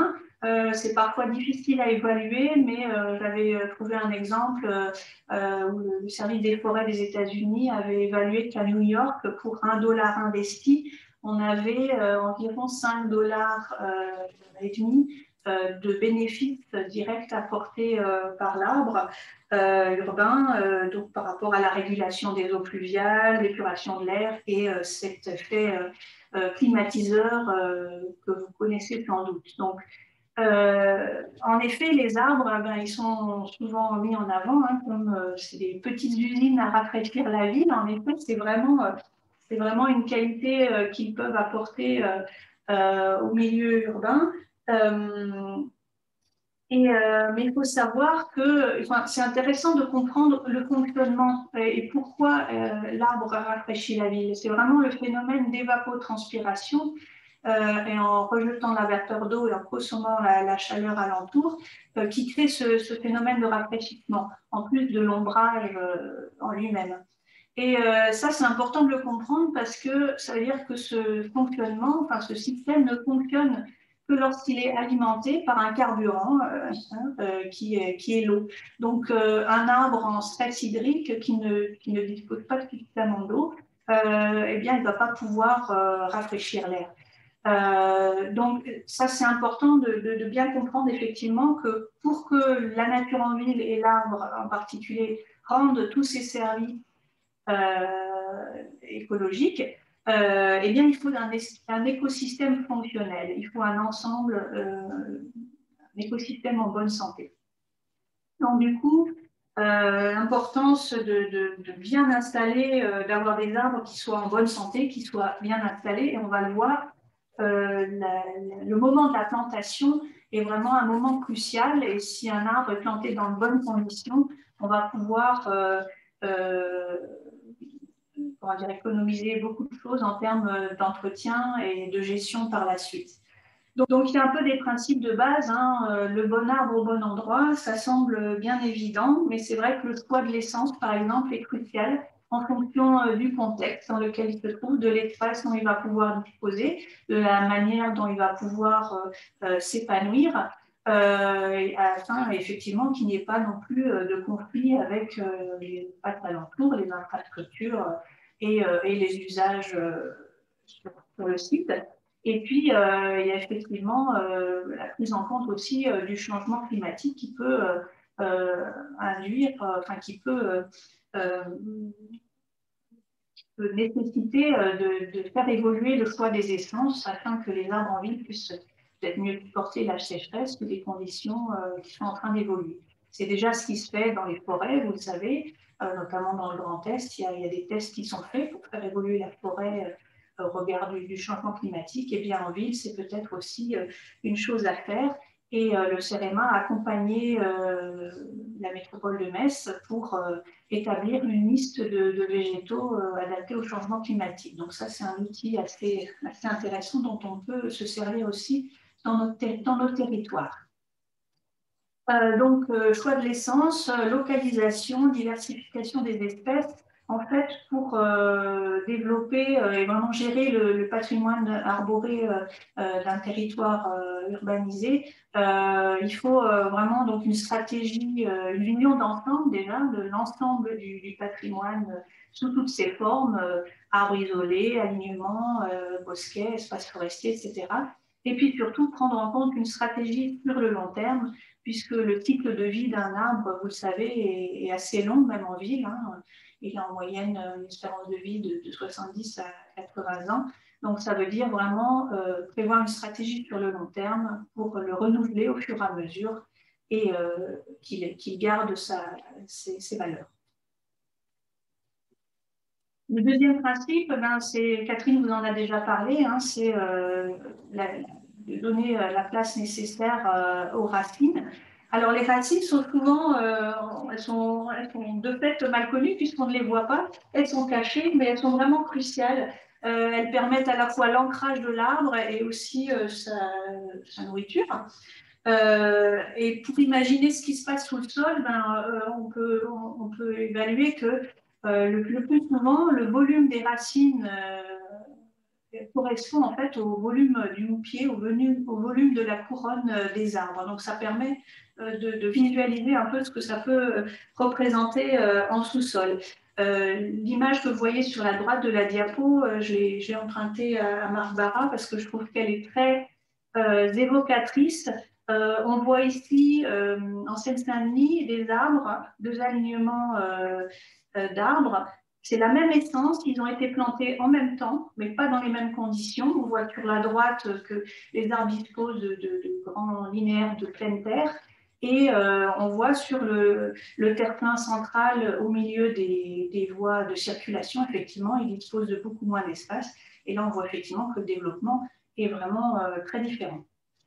Euh, c'est parfois difficile à évaluer, mais euh, j'avais trouvé un exemple euh, où le service des forêts des États-Unis avait évalué qu'à New York, pour un dollar investi, on avait euh, environ cinq dollars euh, et demi euh, de bénéfices directs apportés euh, par l'arbre euh, urbain, euh, donc par rapport à la régulation des eaux pluviales, l'épuration de l'air et euh, cet effet euh, euh, climatiseur euh, que vous connaissez sans doute. Donc, euh, en effet, les arbres, ben, ils sont souvent mis en avant, hein, comme euh, c'est des petites usines à rafraîchir la ville. En effet, c'est vraiment, euh, c'est vraiment une qualité euh, qu'ils peuvent apporter euh, euh, au milieu urbain. Euh, et, euh, mais il faut savoir que enfin, c'est intéressant de comprendre le fonctionnement et pourquoi euh, l'arbre rafraîchit la ville. C'est vraiment le phénomène d'évapotranspiration euh, et en rejetant la vapeur d'eau et en consommant la, la chaleur alentour euh, qui crée ce, ce, phénomène de rafraîchissement, en plus de l'ombrage euh, en lui-même. Et euh, ça, c'est important de le comprendre parce que ça veut dire que ce fonctionnement, enfin ce système ne fonctionne que lorsqu'il est alimenté par un carburant euh, euh, qui est, qui est l'eau. Donc, euh, un arbre en stress hydrique qui ne, qui ne dispose pas suffisamment d'eau, euh, eh bien, il ne va pas pouvoir euh, rafraîchir l'air. Euh, donc, ça, c'est important de, de, de bien comprendre effectivement que pour que la nature en ville et l'arbre en particulier rendent tous ces services euh, écologique, euh, eh bien, il faut un, un, écosystème fonctionnel. Il faut un ensemble, euh, un écosystème en bonne santé. Donc, du coup, euh, l'importance de, de, de, bien installer, euh, d'avoir des arbres qui soient en bonne santé, qui soient bien installés, et on va le voir, euh, la, le moment de la plantation est vraiment un moment crucial, et si un arbre est planté dans de bonnes conditions, on va pouvoir euh, euh, on va dire, économiser beaucoup de choses en termes d'entretien et de gestion par la suite. Donc, donc, il y a un peu des principes de base, hein, le bon arbre au bon endroit, ça semble bien évident, mais c'est vrai que le choix de l'essence, par exemple, est crucial en fonction du contexte dans lequel il se trouve, de l'espace dont il va pouvoir disposer, de la manière dont il va pouvoir euh, s'épanouir, euh, afin effectivement qu'il n'y ait pas non plus de conflit avec euh, les espaces alentours, les infrastructures et, euh, et les usages euh, sur, sur le site. Et puis, euh, il y a effectivement euh, la prise en compte aussi euh, du changement climatique qui peut euh, euh, induire, euh, enfin, qui peut, euh, peut nécessiter euh, de, de faire évoluer le choix des essences afin que les arbres en ville puissent peut-être mieux supporter la sécheresse que les conditions euh, qui sont en train d'évoluer. C'est déjà ce qui se fait dans les forêts, vous le savez, euh, notamment dans le Grand Est. Il y, a, il y a des tests qui sont faits pour faire évoluer la forêt euh, au regard du, du changement climatique. Et bien en ville, c'est peut-être aussi euh, une chose à faire. Et euh, le CEREMA a accompagné euh, la métropole de Metz pour euh, établir une liste de, de végétaux euh, adaptés au changement climatique. Donc ça, c'est un outil assez, assez intéressant dont on peut se servir aussi dans notre, dans notre territoire. Euh, donc, euh, choix de l'essence, euh, localisation, diversification des espèces. En fait, pour euh, développer euh, et vraiment gérer le, le patrimoine arboré euh, euh, d'un territoire euh, urbanisé, euh, il faut euh, vraiment donc une stratégie, euh, une union d'ensemble déjà de l'ensemble du, du patrimoine euh, sous toutes ses formes, euh, arbres isolés, alignements, euh, bosquets, espaces forestiers, et cetera. Et puis surtout prendre en compte une stratégie sur le long terme puisque le cycle de vie d'un arbre, vous le savez, est, est assez long, même en ville. Hein. Il a en moyenne une espérance de vie de, de soixante-dix à quatre-vingts ans. Donc, ça veut dire vraiment euh, prévoir une stratégie sur le long terme pour le renouveler au fur et à mesure et euh, qu'il qu'il garde sa, ses, ses valeurs. Le deuxième principe, ben, c'est, Catherine vous en a déjà parlé, hein, c'est euh, de donner la place nécessaire euh, aux racines. Alors, les racines sont souvent, euh, elles sont, elles sont de fait mal connues puisqu'on ne les voit pas. Elles sont cachées, mais elles sont vraiment cruciales. Euh, elles permettent à la fois l'ancrage de l'arbre et aussi euh, sa, sa nourriture. Euh, et pour imaginer ce qui se passe sous le sol, ben, euh, on, peut, on, on peut évaluer que euh, le, le plus souvent, le volume des racines euh, correspond en fait au volume du houppier, au volume, au volume de la couronne des arbres. Donc ça permet de, de visualiser un peu ce que ça peut représenter en sous-sol. Euh, L'image que vous voyez sur la droite de la diapo, euh, j'ai emprunté à, à Marc Barra parce que je trouve qu'elle est très euh, évocatrice. Euh, on voit ici euh, en Seine-Saint-Denis des arbres, deux alignements euh, euh, d'arbres. C'est la même essence, ils ont été plantés en même temps, mais pas dans les mêmes conditions. On voit sur la droite que les arbres disposent de, de, de grands linéaires de pleine terre. Et euh, on voit sur le, le terre-plein central au milieu des, des voies de circulation, effectivement, il dispose de beaucoup moins d'espace. Et là, on voit effectivement que le développement est vraiment euh, très différent.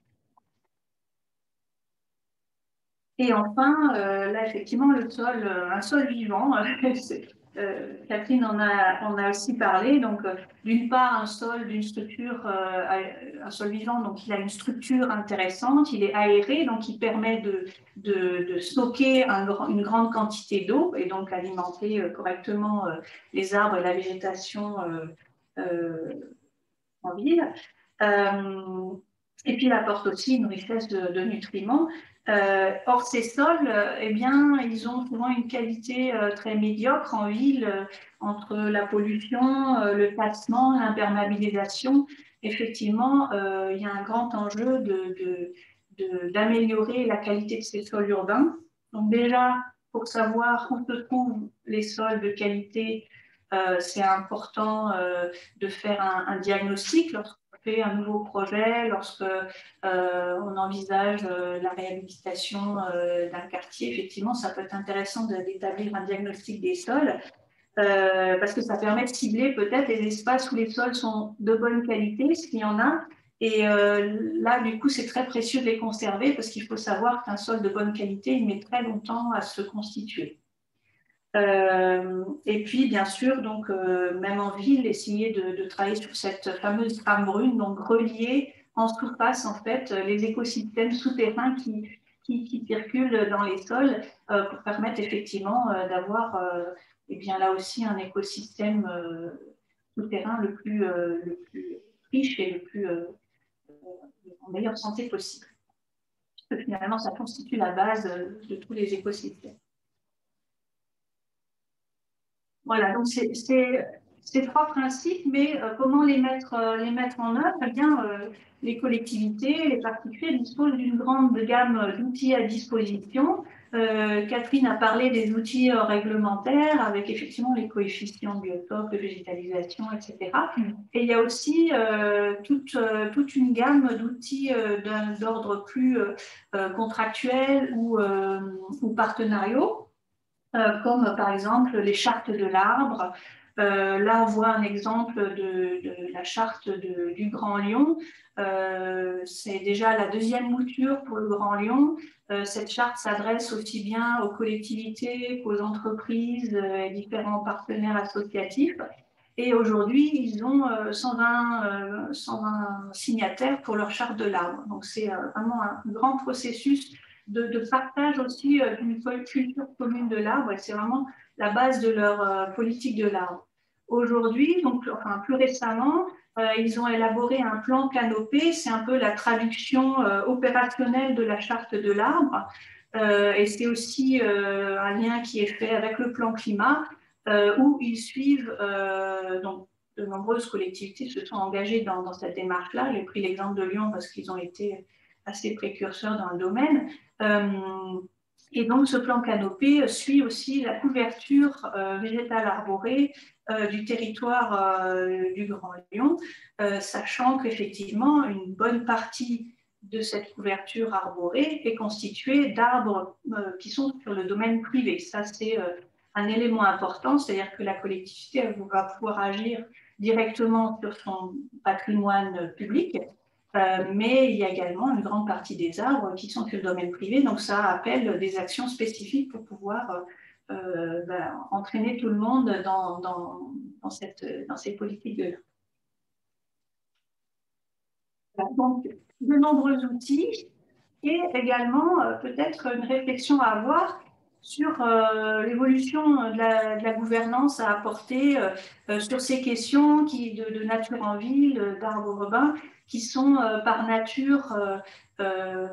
Et enfin, euh, là, effectivement, le sol, euh, un sol vivant, euh, Catherine en a, en a aussi parlé. Donc, euh, d'une part, un sol d'une structure, euh, un sol vivant, donc il a une structure intéressante, il est aéré, donc il permet de, de, de stocker un, une grande quantité d'eau et donc alimenter euh, correctement euh, les arbres et la végétation euh, euh, en ville. Euh, et puis, il apporte aussi une richesse de, de nutriments. Euh, or, ces sols, euh, eh bien, ils ont souvent une qualité euh, très médiocre en ville, euh, entre la pollution, euh, le tassement, l'imperméabilisation. Effectivement, euh, il y a un grand enjeu d'améliorer la qualité de ces sols urbains. Donc déjà, pour savoir où se trouvent les sols de qualité, euh, c'est important euh, de faire un, un diagnostic lorsqu'on fait un nouveau projet, lorsque euh, on envisage euh, la réhabilitation euh, d'un quartier. Effectivement, ça peut être intéressant d'établir un diagnostic des sols euh, parce que ça permet de cibler peut-être les espaces où les sols sont de bonne qualité, s'il y en a. Et euh, là, du coup, c'est très précieux de les conserver parce qu'il faut savoir qu'un sol de bonne qualité, il met très longtemps à se constituer. Euh, et puis, bien sûr, donc, euh, même en ville, essayer de, de travailler sur cette fameuse trame brune, donc relier en surface, en fait, les écosystèmes souterrains qui, qui, qui circulent dans les sols euh, pour permettre effectivement euh, d'avoir, euh, eh bien, là aussi, un écosystème euh, souterrain le plus, euh, le plus riche et le plus euh, en meilleure santé possible. Parce que finalement, ça constitue la base de tous les écosystèmes. Voilà, donc c'est ces trois principes, mais euh, comment les mettre, euh, les mettre en œuvre? Eh bien, euh, les collectivités, les particuliers disposent d'une grande gamme d'outils à disposition. Euh, Catherine a parlé des outils euh, réglementaires avec effectivement les coefficients biotopes, de végétalisation, et cetera. Et il y a aussi euh, toute, euh, toute une gamme d'outils euh, d'ordre plus euh, contractuel ou, euh, ou partenariaux. Euh, comme par exemple les chartes de l'arbre. Euh, là, on voit un exemple de, de la charte de, du Grand Lyon. Euh, c'est déjà la deuxième mouture pour le Grand Lyon. Euh, cette charte s'adresse aussi bien aux collectivités qu'aux entreprises euh, et différents partenaires associatifs. Et aujourd'hui, ils ont euh, cent vingt, euh, cent vingt signataires pour leur charte de l'arbre. Donc, c'est euh, vraiment un grand processus De, de partage aussi euh, d'une culture commune de l'arbre, et c'est vraiment la base de leur euh, politique de l'arbre. Aujourd'hui, donc, enfin plus récemment, euh, ils ont élaboré un plan canopé, c'est un peu la traduction euh, opérationnelle de la charte de l'arbre, euh, et c'est aussi euh, un lien qui est fait avec le plan climat, euh, où ils suivent euh, donc, de nombreuses collectivités se sont engagées dans, dans cette démarche-là. J'ai pris l'exemple de Lyon parce qu'ils ont été assez précurseurs dans le domaine. Euh, et donc, ce plan canopé suit aussi la couverture euh, végétale arborée euh, du territoire euh, du Grand Lyon, euh, sachant qu'effectivement, une bonne partie de cette couverture arborée est constituée d'arbres euh, qui sont sur le domaine privé. Ça, c'est euh, un élément important, c'est-à-dire que la collectivité elle va pouvoir agir directement sur son patrimoine public, Euh, mais il y a également une grande partie des arbres qui sont sur le domaine privé, donc ça appelle des actions spécifiques pour pouvoir euh, ben, entraîner tout le monde dans, dans, dans, cette, dans ces politiques-là. Voilà, donc, de nombreux outils et également euh, peut-être une réflexion à avoir sur euh, l'évolution de la, de la gouvernance à apporter euh, sur ces questions qui, de, de nature en ville, d'arbres urbains, qui sont euh, par nature euh, euh,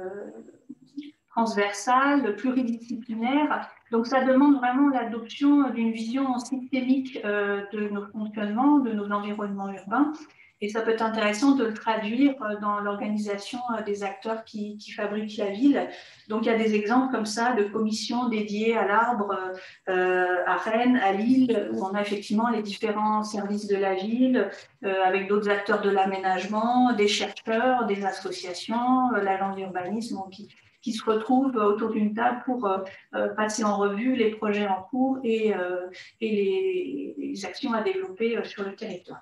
transversales, pluridisciplinaires. Donc ça demande vraiment l'adoption d'une vision systémique euh, de nos fonctionnements, de nos environnements urbains. Et ça peut être intéressant de le traduire dans l'organisation des acteurs qui, qui fabriquent la ville. Donc il y a des exemples comme ça de commissions dédiées à l'arbre euh, à Rennes, à Lille, où on a effectivement les différents services de la ville, euh, avec d'autres acteurs de l'aménagement, des chercheurs, des associations, euh, l'agence d'urbanisme qui, qui se retrouvent autour d'une table pour euh, passer en revue les projets en cours et, euh, et les, les actions à développer sur le territoire.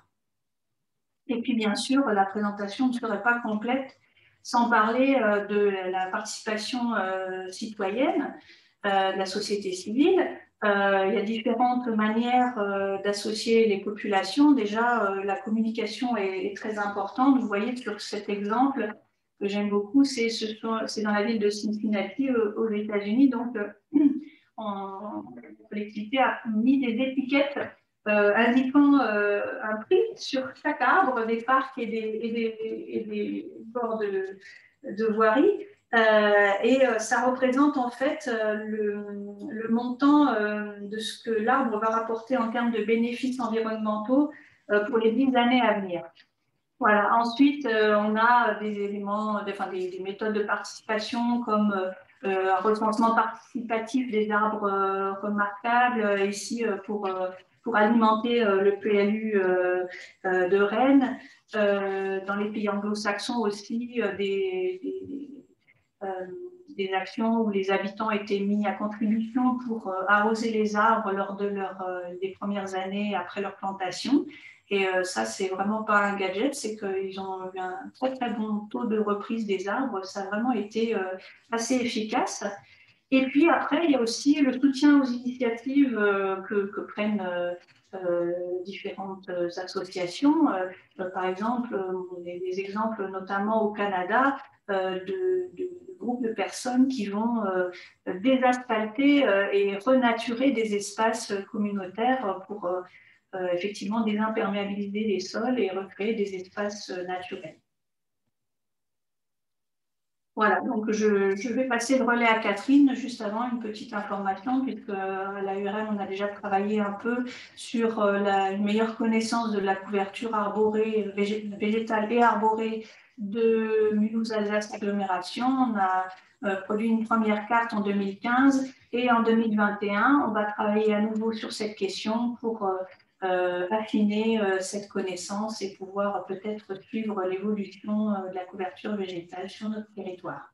Et puis, bien sûr, la présentation ne serait pas complète sans parler euh, de la participation euh, citoyenne, euh, de la société civile. Euh, il y a différentes manières euh, d'associer les populations. Déjà, euh, la communication est, est très importante. Vous voyez sur cet exemple que j'aime beaucoup, c'est dans la ville de Cincinnati, euh, aux États-Unis. Donc, euh, en, la collectivité a mis des étiquettes euh, indiquant euh, un prix sur chaque arbre des parcs et des, et des, et des bords de, de voirie. Euh, et euh, ça représente en fait euh, le, le montant euh, de ce que l'arbre va rapporter en termes de bénéfices environnementaux euh, pour les dix années à venir. Voilà. Ensuite, euh, on a des éléments, enfin, des, des méthodes de participation comme euh, un recensement participatif des arbres euh, remarquables, ici euh, pour, euh, pour alimenter euh, le P L U euh, euh, de Rennes. Euh, dans les pays anglo-saxons aussi, euh, des, des, euh, des actions où les habitants étaient mis à contribution pour euh, arroser les arbres lors de leur, euh, des premières années après leur plantation. Et euh, ça, c'est vraiment pas un gadget, c'est qu'ils ont eu un très très bon taux de reprise des arbres. Ça a vraiment été euh, assez efficace. Et puis après, il y a aussi le soutien aux initiatives euh, que, que prennent euh, euh, différentes associations. Euh, par exemple, des, des exemples notamment au Canada euh, de, de, de groupes de personnes qui vont euh, désasphalter euh, et renaturer des espaces communautaires pour euh, euh, effectivement désimperméabiliser les sols et recréer des espaces naturels. Voilà, donc je, je, vais passer le relais à Catherine juste avant une petite information, puisque à l'A U R M, on a déjà travaillé un peu sur la, une meilleure connaissance de la couverture arborée, végétale et arborée de Mulhouse-Alsace Agglomération. On a euh, produit une première carte en deux mille quinze et en deux mille vingt et un, on va travailler à nouveau sur cette question pour euh, Euh, affiner euh, cette connaissance et pouvoir peut-être suivre l'évolution euh, de la couverture végétale sur notre territoire.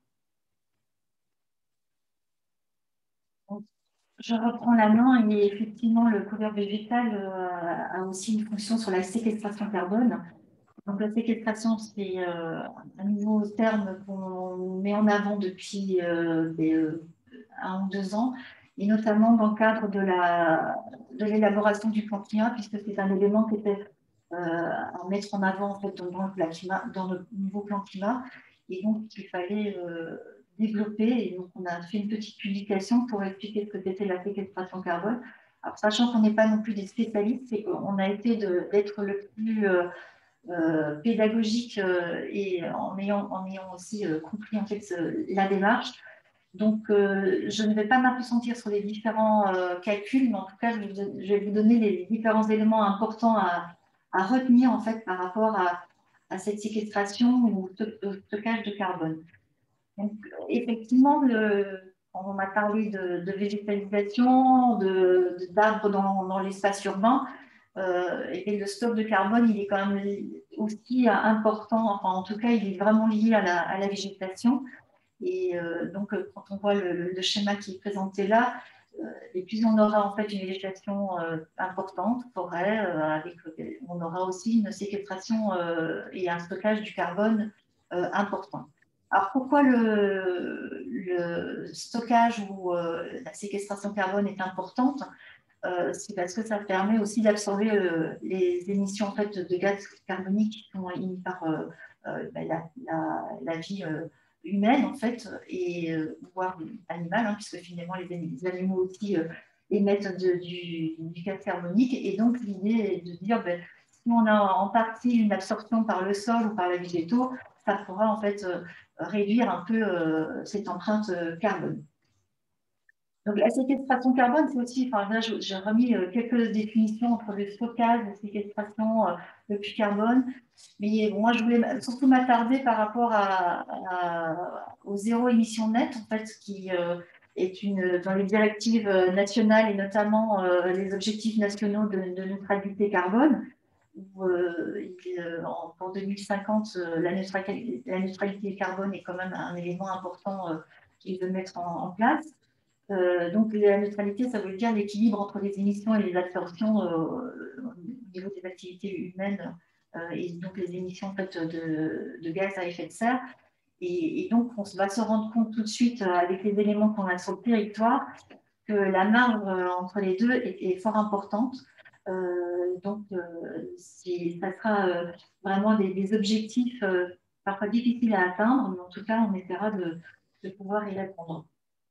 Je reprends la main et effectivement, le couvert végétal euh, a aussi une fonction sur la séquestration carbone. Donc, la séquestration, c'est euh, un nouveau terme qu'on met en avant depuis euh, des, euh, un ou deux ans, et notamment dans le cadre de l'élaboration du plan climat, puisque c'est un élément qui était euh, à mettre en avant en fait, dans, dans, le climat, dans le nouveau plan climat, et donc il fallait euh, développer. Et donc, on a fait une petite publication pour expliquer ce que c'était la séquestration carbone. Alors, sachant qu'on n'est pas non plus des spécialistes, c'est qu'on a été d'être le plus euh, euh, pédagogique euh, et en ayant, en ayant aussi euh, compris en fait ce, la démarche. Donc, euh, je ne vais pas m'appesantir sur les différents euh, calculs, mais en tout cas, je, je vais vous donner les différents éléments importants à, à retenir en fait par rapport à, à cette séquestration ou stockage de carbone. Donc, effectivement, le, on m'a parlé de, de végétalisation, d'arbres de, dans, dans l'espace urbain. Euh, et le stock de carbone, il est quand même aussi important, enfin en tout cas, il est vraiment lié à la, à la végétation. Et euh, donc, quand on voit le, le schéma qui est présenté là, euh, et plus on aura en fait une végétation euh, importante, forêt, euh, avec, on aura aussi une séquestration euh, et un stockage du carbone euh, important. Alors, pourquoi le, le stockage ou euh, la séquestration carbone est importante? Euh, c'est parce que ça permet aussi d'absorber euh, les émissions en fait, de gaz carboniques qui sont émis par euh, euh, la, la, la vie euh, humaine, en fait, et, euh, voire animale, hein, puisque finalement les, les animaux aussi euh, émettent de, du, du gaz carbonique. Et donc, l'idée est de dire, ben, si on a en partie une absorption par le sol ou par la végétaux, ça pourra en fait euh, réduire un peu euh, cette empreinte euh, carbone. Donc, la séquestration carbone, c'est aussi, enfin, là, j'ai remis euh, quelques définitions entre le stockage, la séquestration, euh, le puits carbone. Mais bon, moi, je voulais surtout m'attarder par rapport à, à, au zéro émission nette, en fait, qui euh, est une, dans les directives euh, nationales et notamment euh, les objectifs nationaux de, de neutralité carbone. Où, euh, il, euh, en, pour deux mille cinquante, euh, la, neutralité, la neutralité carbone est quand même un élément important euh, qu'il veut mettre en, en place. Euh, donc, la neutralité, ça veut dire l'équilibre entre les émissions et les absorptions euh, au niveau des activités humaines euh, et donc les émissions en fait, de, de gaz à effet de serre. Et, et donc, on va se rendre compte tout de suite, euh, avec les éléments qu'on a sur le territoire, que la marge euh, entre les deux est, est fort importante. Euh, donc, euh, ça sera euh, vraiment des, des objectifs euh, parfois difficiles à atteindre, mais en tout cas, on essaiera de, de pouvoir y répondre.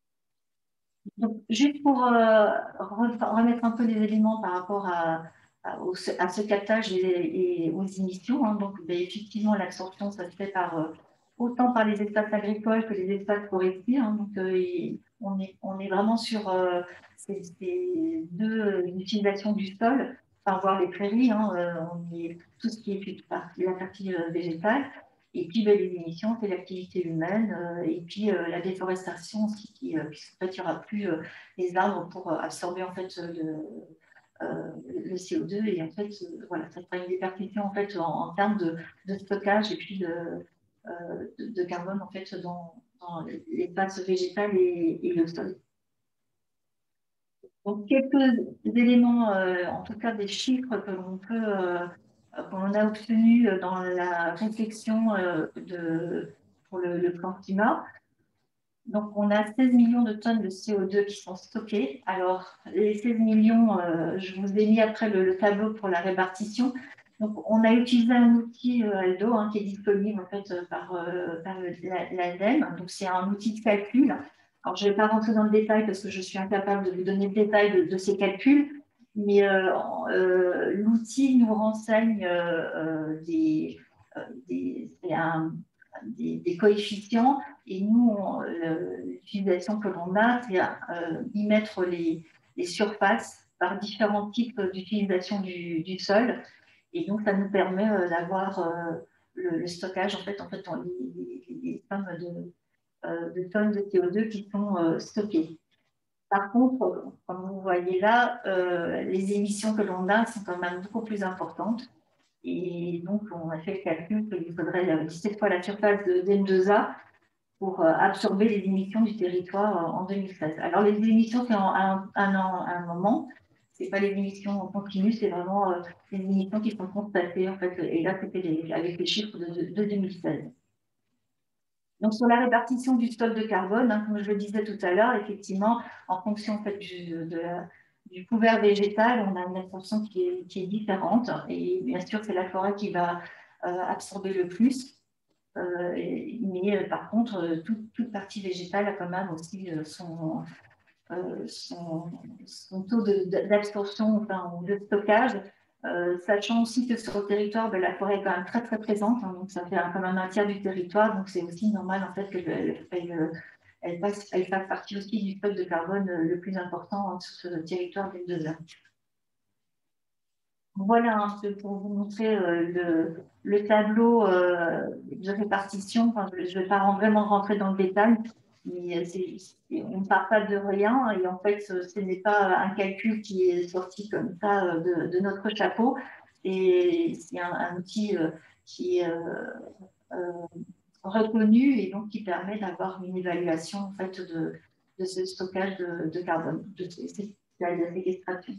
Donc, juste pour euh, remettre un peu les éléments par rapport à, à, au, à ce captage et, et aux émissions, hein. Donc, ben, effectivement, l'absorption, ça se fait par, euh, autant par les espaces agricoles que les espaces forestiers, hein. Donc, euh, et on, est, on est vraiment sur euh, ces, ces deux utilisations du sol, enfin, voir les prairies, hein, euh, on est, tout ce qui est la partie euh, végétale. Et puis, ben, les émissions, c'est l'activité humaine. Euh, et puis, euh, la déforestation aussi, qui, euh, puisqu'en fait, il n'y aura plus euh, les arbres pour euh, absorber en fait, le, euh, le C O deux. Et en fait, euh, voilà, ça fera une répercussion en, fait, en, en termes de, de, stockage et puis de, euh, de, de carbone en fait, dans, dans l'espace végétal et, et le sol. Donc, quelques éléments, euh, en tout cas des chiffres que l'on peut, euh, qu'on a obtenus dans la réflexion euh, de, pour le, le plan climat. Donc, on a seize millions de tonnes de C O deux qui sont stockées. Alors, les seize millions, euh, je vous ai mis après le, le tableau pour la répartition. Donc, on a utilisé un outil euh, Aldo hein, qui est disponible en fait par, euh, par l'ADEME. Donc, c'est un outil de calcul. Alors, je ne vais pas rentrer dans le détail parce que je suis incapable de vous donner le détail de, de ces calculs, mais euh, euh, l'outil nous renseigne euh, euh, des, euh, des, un, des, des coefficients et nous, l'utilisation que l'on a, c'est euh, y mettre les, les surfaces par différents types d'utilisation du, du sol. Et donc, ça nous permet euh, d'avoir euh, le, le, stockage, en fait, en fait les, les, les sommes de, euh, de tonnes de C O deux qui sont euh, stockées. Par contre, comme vous voyez là, euh, les émissions que l'on a sont quand même beaucoup plus importantes. Et donc, on a fait le calcul qu'il faudrait dix-sept fois la surface de D N deux A pour euh, absorber les émissions du territoire euh, en deux mille seize. Alors, les émissions, c'est en un, un an, un moment. Ce n'est pas les émissions en continu, c'est vraiment euh, les émissions qui sont constatées, en fait. Et là, c'était avec les chiffres de, de, de deux mille seize. Donc, sur la répartition du stock de carbone, hein, comme je le disais tout à l'heure, effectivement, en fonction en fait, du, de la, du couvert végétal, on a une absorption qui est, qui est différente. Et bien sûr, c'est la forêt qui va euh, absorber le plus. Euh, et, mais euh, par contre, euh, toute, toute partie végétale a quand même aussi euh, son, euh, son, son taux d'absorption enfin, ou de stockage, euh, sachant aussi que sur le territoire, ben, la forêt est quand même très très présente, hein, donc ça fait quand même un tiers du territoire, donc c'est aussi normal en fait qu'elle elle, elle passe, elle fasse partie aussi du stock de carbone le plus important hein, sur ce territoire des deux heures. Voilà un peu pour vous montrer euh, le, le tableau euh, de répartition. Enfin, je ne vais pas vraiment rentrer dans le détail, mais on ne part pas de rien. Et en fait, ce n'est pas un calcul qui est sorti comme ça de, de notre chapeau. Et c'est un, un outil euh, qui est euh, euh, reconnu et donc qui permet d'avoir une évaluation en fait, de, de ce stockage de, de carbone, de, de, de la séquestration.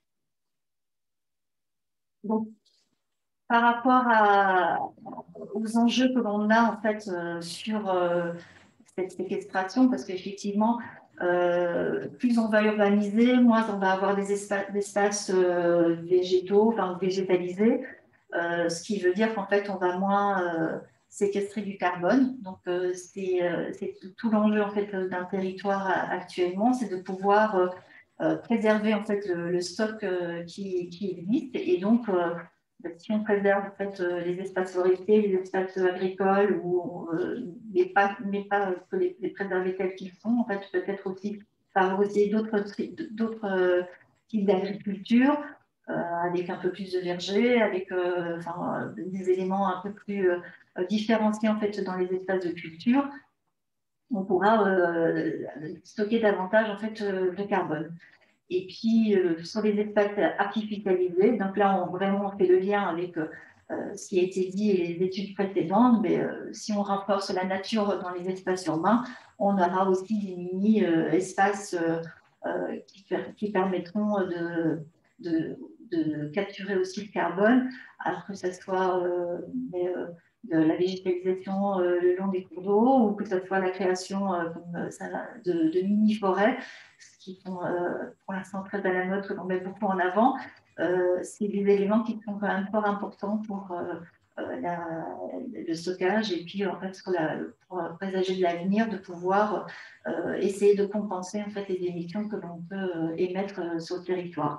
Donc, par rapport à, aux enjeux que l'on a en fait euh, sur euh, cette séquestration, parce qu'effectivement, euh, plus on va urbaniser, moins on va avoir des espaces, des espaces euh, végétaux, enfin végétalisés, euh, ce qui veut dire qu'en fait, on va moins euh, séquestrer du carbone. Donc, euh, c'est euh, tout, tout l'enjeu en fait d'un territoire actuellement, c'est de pouvoir euh, euh, préserver en fait le, le stock euh, qui, qui existe. Et donc, euh, si on préserve en fait euh, les espaces forestiers, les espaces agricoles, ou euh, mais pas, mais pas que les, les préserver tels qu'ils sont, en fait, peut-être aussi favoriser d'autres d'autres euh, types d'agriculture. Euh, avec un peu plus de verger, avec euh, enfin, des éléments un peu plus euh, différenciés en fait dans les espaces de culture, on pourra euh, stocker davantage en fait euh, de carbone. Et puis euh, sur les espaces artificialisés, donc là on vraiment fait le lien avec euh, ce qui a été dit et les études précédentes, mais euh, si on renforce la nature dans les espaces urbains, on aura aussi des mini euh, espaces euh, euh, qui, qui permettront de, de de capturer aussi le carbone, alors que ce soit euh, mais, euh, de la végétalisation euh, le long des cours d'eau, ou que ce soit la création euh, comme, ça, de, de mini-forêts, qui sont euh, pour l'instant très à la mode, que l'on met beaucoup en avant. Euh, c'est des éléments qui sont quand même fort importants pour euh, euh, la, le stockage et puis en fait, pour, la, pour présager de l'avenir, de pouvoir euh, essayer de compenser en fait, les émissions que l'on peut euh, émettre euh, sur le territoire.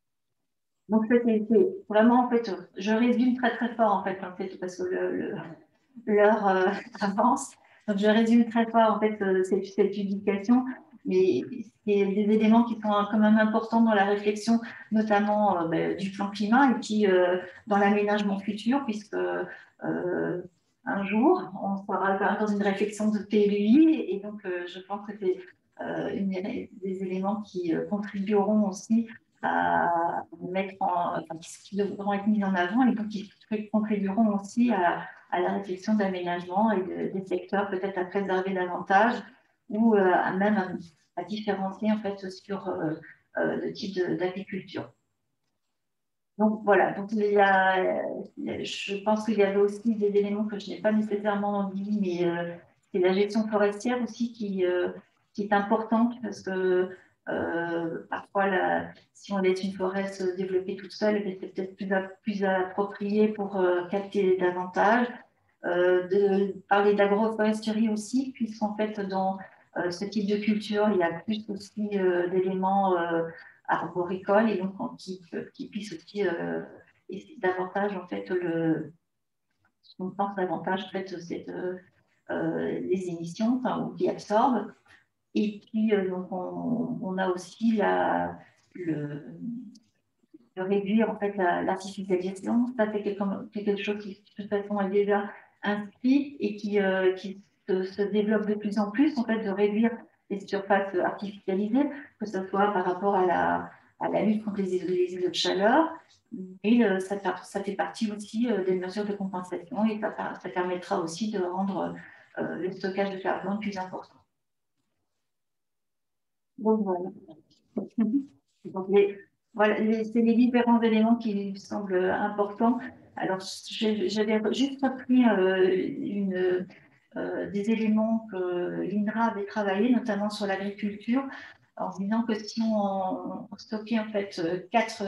Donc, c'est vraiment, en fait, je résume très, très fort, en fait, en fait parce que l'heure euh, avance. Donc, je résume très fort, en fait, euh, cette, cette publication. Mais c'est des éléments qui sont quand même importants dans la réflexion, notamment euh, ben, du plan climat et puis euh, dans l'aménagement futur, puisque euh, un jour, on sera dans une réflexion de P L U I. Et donc, euh, je pense que c'est euh, des éléments qui euh, contribueront aussi à mettre en, enfin, qui devront être mis en avant et donc qui contribueront aussi à, à la réflexion d'aménagement et de, des secteurs peut-être à préserver davantage ou euh, à même à, à différencier en fait sur euh, euh, le type d'agriculture. Donc voilà, donc il y a, je pense qu'il y avait aussi des éléments que je n'ai pas nécessairement dit, mais euh, c'est la gestion forestière aussi qui, euh, qui est importante parce que euh, parfois, la, si on laisse une forêt se développer toute seule, c'est peut-être plus, plus approprié pour euh, capter davantage. Euh, de parler d'agroforesterie aussi, puisqu'en fait, dans euh, ce type de culture, il y a plus aussi euh, d'éléments euh, arboricoles et donc qui, qui puissent aussi euh, davantage, en fait, le, on pense davantage, en fait, c'est euh, euh, les émissions, enfin, ou qui absorbent. Et puis, euh, donc, on, on, a aussi la, le, de réduire en fait l'artificialisation. Ça, c'est quelque, quelque chose qui, de toute façon, est déjà inscrit et qui, euh, qui se, se, développe de plus en plus, en fait, de réduire les surfaces artificialisées, que ce soit par rapport à la, à la lutte contre les, les îlots de chaleur, mais euh, ça, ça fait partie aussi euh, des mesures de compensation et ça, ça permettra aussi de rendre euh, le stockage de carbone plus important. Donc voilà. Donc, les, voilà, c'est les différents éléments qui me semblent importants. Alors, j'avais juste repris euh, une, euh, des éléments que l'INRA avait travaillé, notamment sur l'agriculture, en disant que si on, on stockait en fait quatre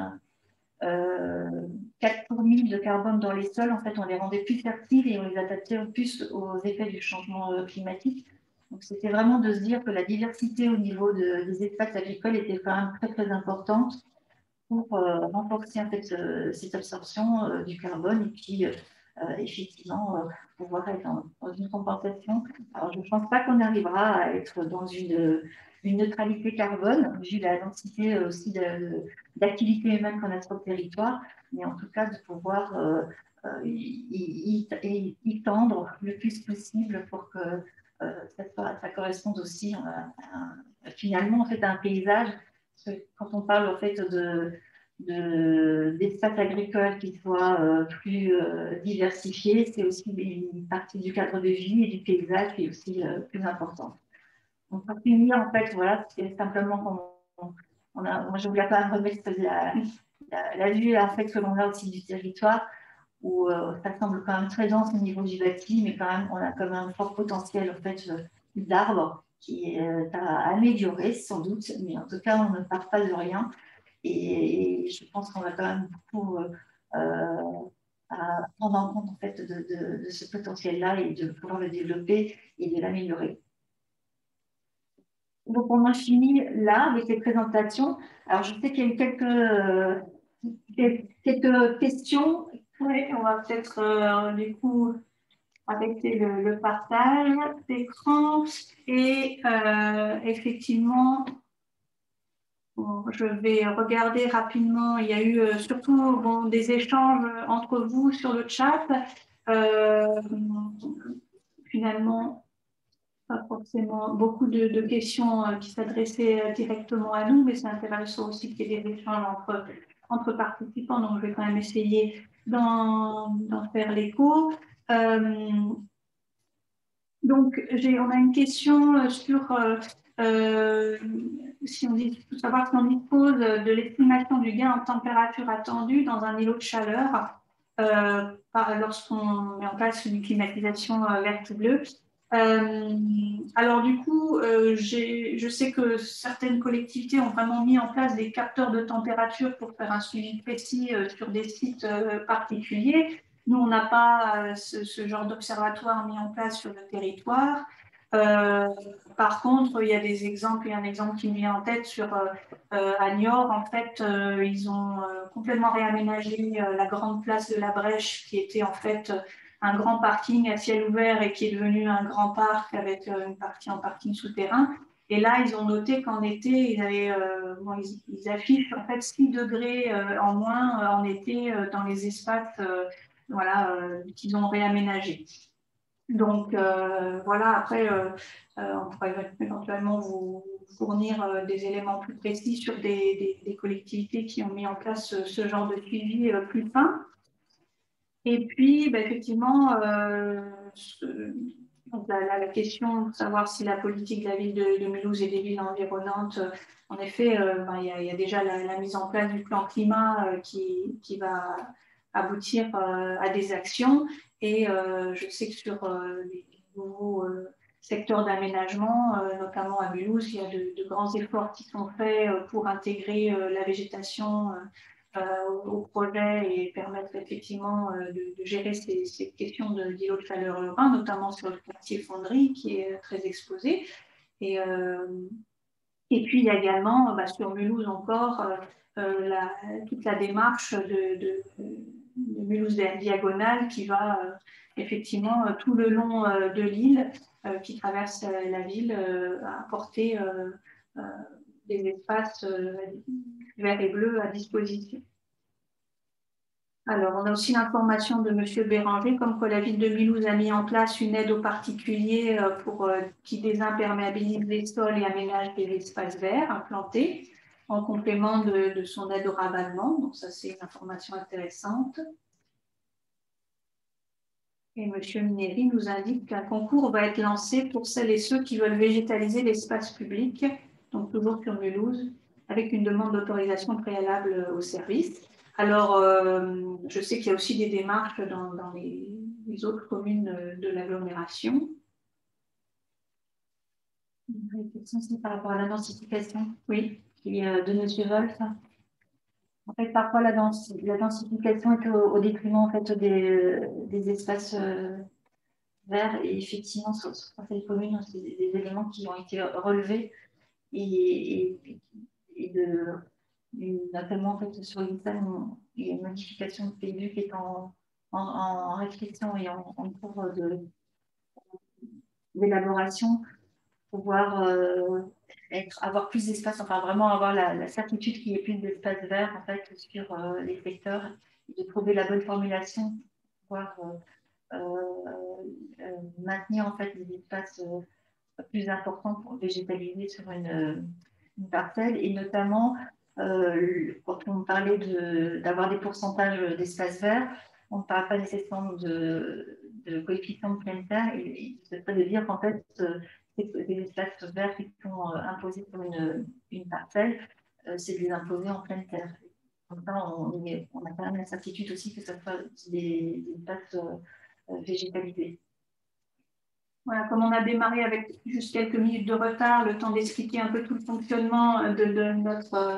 pour mille de carbone dans les sols, en fait, on les rendait plus fertiles et on les adaptait plus aux effets du changement climatique. Donc, c'était vraiment de se dire que la diversité au niveau de, des espaces agricoles était quand même très, très importante pour euh, renforcer en fait, euh, cette absorption euh, du carbone et puis, euh, effectivement, euh, pouvoir être dans, dans une compensation. Alors, je ne pense pas qu'on arrivera à être dans une, une neutralité carbone, vu la densité aussi d'activités humaines qu'on a sur le territoire, mais en tout cas, de pouvoir euh, y, y, y tendre le plus possible pour que euh, ça, soit, ça corresponde aussi à, à, finalement en fait, à un paysage. Quand on parle en fait de d'espaces de, agricoles qui soient euh, plus euh, diversifiés, c'est aussi une partie du cadre de vie et du paysage qui est aussi euh, plus importante. Donc pour finir, en fait, voilà, c'est simplement qu'on on a, moi je voulais quand même remettre la, la, la vue en fait, que l'on a aussi du territoire, où euh, ça semble quand même très dense au niveau du bâti, mais quand même on a quand même un fort potentiel en fait d'arbres qui est euh, à améliorer sans doute, mais en tout cas on ne part pas de rien. Et je pense qu'on va quand même beaucoup euh, à prendre en compte en fait, de, de, de ce potentiel-là et de pouvoir le développer et de l'améliorer. Donc, on a fini là avec les présentations. Alors, je sais qu'il y a eu quelques, euh, quelques questions. Oui, on va peut-être euh, du coup arrêter le, le partage d'écran et euh, effectivement, bon, je vais regarder rapidement. Il y a eu euh, surtout bon, des échanges entre vous sur le chat. Euh, finalement, pas forcément beaucoup de, de questions euh, qui s'adressaient euh, directement à nous, mais c'est intéressant aussi qu'il y ait des échanges entre, entre participants, donc je vais quand même essayer d'en faire l'écho. Euh, donc, on a une question sur euh, euh, si on dit, savoir si on dispose de l'estimation du gain en température attendue dans un îlot de chaleur euh, lorsqu'on met en place une climatisation euh, verte bleue. Euh, alors du coup, euh, je sais que certaines collectivités ont vraiment mis en place des capteurs de température pour faire un suivi précis euh, sur des sites euh, particuliers. Nous, on n'a pas euh, ce, ce, genre d'observatoire mis en place sur le territoire. Euh, par contre, il y a des exemples, il y a un exemple qui me vient en tête sur euh, à Niort. En fait, euh, ils ont euh, complètement réaménagé euh, la grande place de la Brèche, qui était en fait un grand parking à ciel ouvert et qui est devenu un grand parc avec euh, une partie en parking souterrain. Et là, ils ont noté qu'en été, ils, avaient, euh, bon, ils, ils affichent en fait six degrés euh, en moins euh, en été euh, dans les espaces euh, voilà, euh, qu'ils ont réaménagés. Donc euh, voilà, après, euh, euh, on pourrait éventuellement vous fournir euh, des éléments plus précis sur des, des, des collectivités qui ont mis en place ce, ce genre de suivi euh, plus fin. Et puis, bah, effectivement, euh, ce, donc la, la, la question de savoir si la politique de la ville de, de Mulhouse et des villes environnantes, euh, en effet, euh, ben, y a, y a déjà la, la mise en place du plan climat euh, qui, qui va aboutir euh, à des actions. Et euh, je sais que sur euh, les nouveaux euh, secteurs d'aménagement, euh, notamment à Mulhouse, il y a de, de grands efforts qui sont faits euh, pour intégrer euh, la végétation euh, euh, au projet et permettre effectivement euh, de, de gérer ces, ces questions d'îlots de, de chaleur urbain, notamment sur le quartier Fonderie qui est très exposé. Et, euh, et puis il y a également bah, sur Mulhouse encore euh, euh, la, toute la démarche de, de, de Mulhouse Diagonale qui va euh, effectivement euh, tout le long euh, de l'île euh, qui traverse euh, la ville euh, apporter euh, euh, des espaces euh, verts et bleus à disposition. Alors, on a aussi l'information de M. Béranger, comme quoi la ville de Mulhouse a mis en place une aide aux particuliers pour, euh, qui désimperméabilise les sols et aménage des espaces verts implantés, en complément de, de son aide au ravalement. Donc, ça, c'est une information intéressante. Et M. Mineri nous indique qu'un concours va être lancé pour celles et ceux qui veulent végétaliser l'espace public, donc toujours sur Mulhouse, avec une demande d'autorisation préalable au service. Alors, euh, je sais qu'il y a aussi des démarches dans, dans les, les autres communes de l'agglomération. Une question, c'est par rapport à la densification. Oui. Qui est de M. Wolf. En fait, parfois, la, dens la densification est au, au détriment en fait, des, des espaces euh, verts. Et effectivement, sur, sur certaines communes, c'est des, des éléments qui ont été relevés. Et, et, et de, notamment en fait, sur l'I-T-A-M, il y a une modification de P L U qui est en, en, en réflexion et en, en cours d'élaboration, pouvoir euh, être, avoir plus d'espace, enfin vraiment avoir la, la certitude qu'il y ait plus d'espace vert en fait, sur euh, les secteurs, et de trouver la bonne formulation pour pouvoir euh, euh, maintenir en fait des espaces euh, plus importants pour végétaliser sur une, une parcelle, et notamment euh, quand on parlait d'avoir de, des pourcentages d'espace vert, on ne parle pas nécessairement de, de coefficient de pleine terre, et c'est pas de dire qu'en fait euh, des espaces verts qui sont euh, imposés sur une, une parcelle, euh, c'est de les imposer en pleine terre. Donc là, on, est, on a quand même la certitude aussi que ce soit des, des espaces euh, végétalisés. Voilà, comme on a démarré avec juste quelques minutes de retard, le temps d'expliquer un peu tout le fonctionnement de, de notre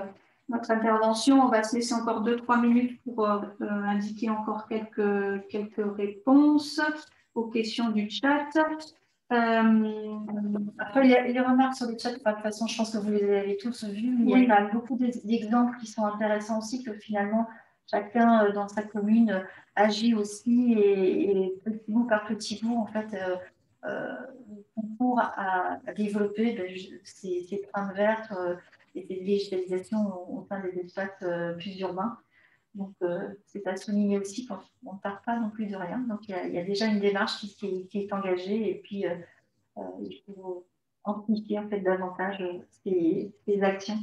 notre intervention. On va se laisser encore deux trois minutes pour euh, indiquer encore quelques, quelques réponses aux questions du chat. Euh, Après, les, les remarques sur le chat, de toute façon, je pense que vous les avez tous vues. Il y a oui. quand même beaucoup d'exemples qui sont intéressants aussi, que finalement, chacun euh, dans sa commune euh, agit aussi et, et petit bout par petit bout, en fait, euh, euh, concourt à, à développer ben, ces, ces trames vertes euh, et ces végétalisations au, au sein des espaces euh, plus urbains. Donc, euh, c'est à souligner aussi qu'on ne part pas non plus de rien. Donc, il y a, il y a déjà une démarche qui, qui, qui est engagée et puis euh, euh, il faut amplifier en fait davantage euh, ces, ces actions.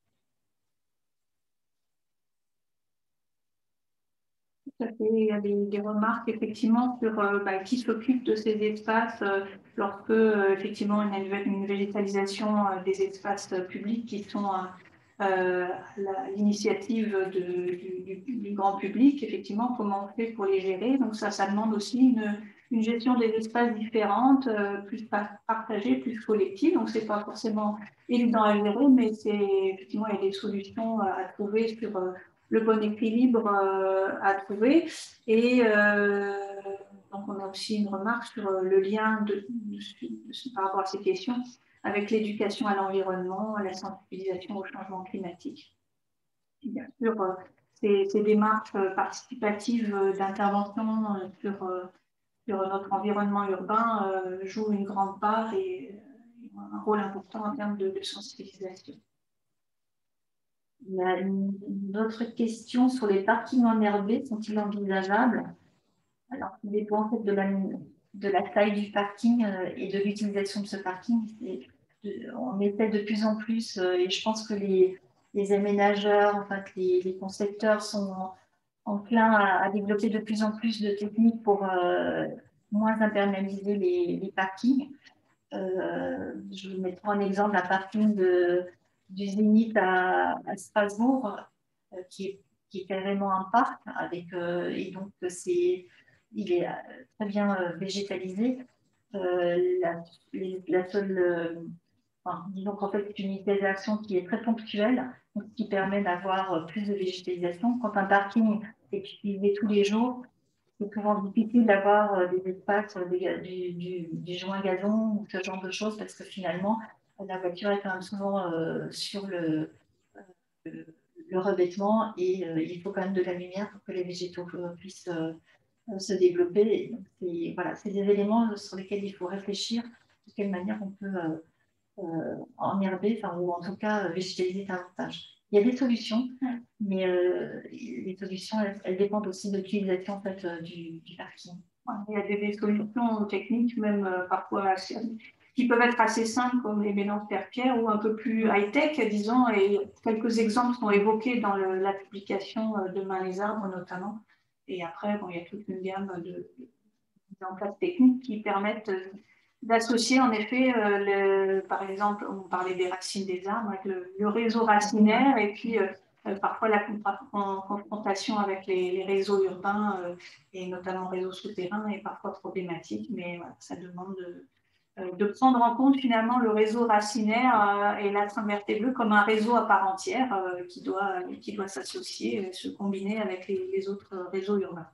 Tout à fait. Il y a des, des remarques effectivement sur euh, bah, qui s'occupe de ces espaces euh, lorsque euh, effectivement il y a une, une végétalisation euh, des espaces euh, publics qui sont euh, à l'initiative du, du, du grand public. Effectivement, comment on fait pour les gérer? Donc ça, ça demande aussi une, une gestion des espaces différentes, euh, plus partagée, plus collective. Donc c'est pas forcément évident à gérer, mais c'est effectivement il y a des solutions à trouver sur euh, le bon équilibre euh, à trouver. Et euh, donc, on a aussi une remarque sur le lien de, de, de, par rapport à ces questions avec l'éducation à l'environnement, la sensibilisation au changement climatique. Et bien sûr, euh, ces, ces démarches participatives d'intervention euh, sur, euh, sur notre environnement urbain euh, jouent une grande part et euh, un rôle important en termes de, de sensibilisation. Il y a une, une autre question sur les parkings enherbés, sont-ils envisageables? Alors, ça dépend en fait de la, de la taille du parking euh, et de l'utilisation de ce parking. De, on essaie de plus en plus, euh, et je pense que les, les aménageurs, en fait, les, les concepteurs sont enclins à, à développer de plus en plus de techniques pour euh, moins imperméabiliser les, les parkings. Euh, je vous mettrai en exemple la parking de, du Zénith à, à Strasbourg, euh, qui, est, qui est carrément un parc, avec, euh, et donc c'est, il est très bien euh, végétalisé. Euh, la, les, la seule, euh, enfin, disons qu'en fait, c'est une utilisation qui est très ponctuelle, donc, qui permet d'avoir plus de végétalisation. Quand un parking est utilisé tous les jours, c'est souvent difficile d'avoir euh, des espaces, euh, des, du, du, du joint gazon ou ce genre de choses parce que finalement, la voiture est quand même souvent euh, sur le, le, le revêtement et euh, il faut quand même de la lumière pour que les végétaux euh, puissent euh, se développer. C'est voilà, des éléments sur lesquels il faut réfléchir, de quelle manière on peut euh, euh, enherber, enfin, ou en tout cas euh, végétaliser davantage. Il y a des solutions, mais euh, les solutions, elles, elles dépendent aussi de l'utilisation en fait, euh, du, du parking. Il y a des, des solutions techniques, même euh, parfois assez, qui peuvent être assez simples, comme les mélanges terre-pierre, ou un peu plus high-tech, disons, et quelques exemples sont évoqués dans le, la publication euh, Demain les arbres, notamment. Et après, bon, il y a toute une gamme de, de, de en place techniques qui permettent euh, d'associer, en effet, euh, le, par exemple, on parlait des racines des arbres, avec le, le réseau racinaire, et puis euh, Euh, parfois la en confrontation avec les, les réseaux urbains euh, et notamment réseaux souterrains est parfois problématique, mais voilà, ça demande de, euh, de prendre en compte finalement le réseau racinaire euh, et la trame vertébrale comme un réseau à part entière euh, qui doit, qui doit s'associer, euh, se combiner avec les, les autres réseaux urbains.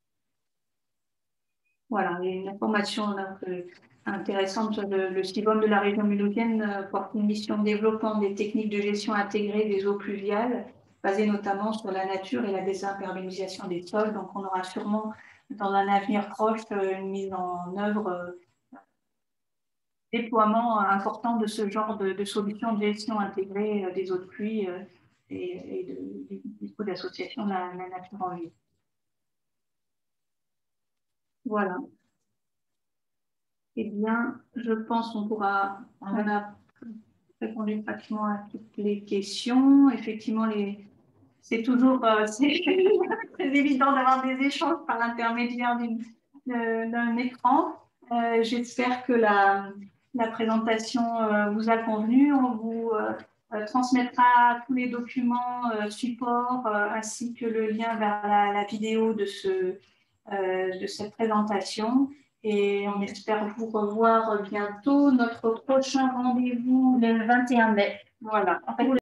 Voilà, une information donc, euh, intéressante. Le, le CIBOM de la région mulhousienne euh, porte une mission de développement des techniques de gestion intégrée des eaux pluviales, basée notamment sur la nature et la désimperméabilisation des sols. Donc, on aura sûrement dans un avenir proche euh, une mise en œuvre, euh, déploiement important de ce genre de, de solutions de gestion intégrée euh, des eaux de pluie euh, et, et de, du coup d'association de la, la nature en ville. Voilà. Eh bien, je pense qu'on pourra, on a répondu pratiquement à toutes les questions. Effectivement, les, c'est toujours euh, c'est très évident d'avoir des échanges par l'intermédiaire d'un écran. Euh, J'espère que la, la présentation euh, vous a convenu. On vous euh, transmettra tous les documents euh, supports euh, ainsi que le lien vers la, la vidéo de, ce, euh, de cette présentation. Et on espère vous revoir bientôt. Notre prochain rendez-vous le vingt et un mai. Voilà. En fait,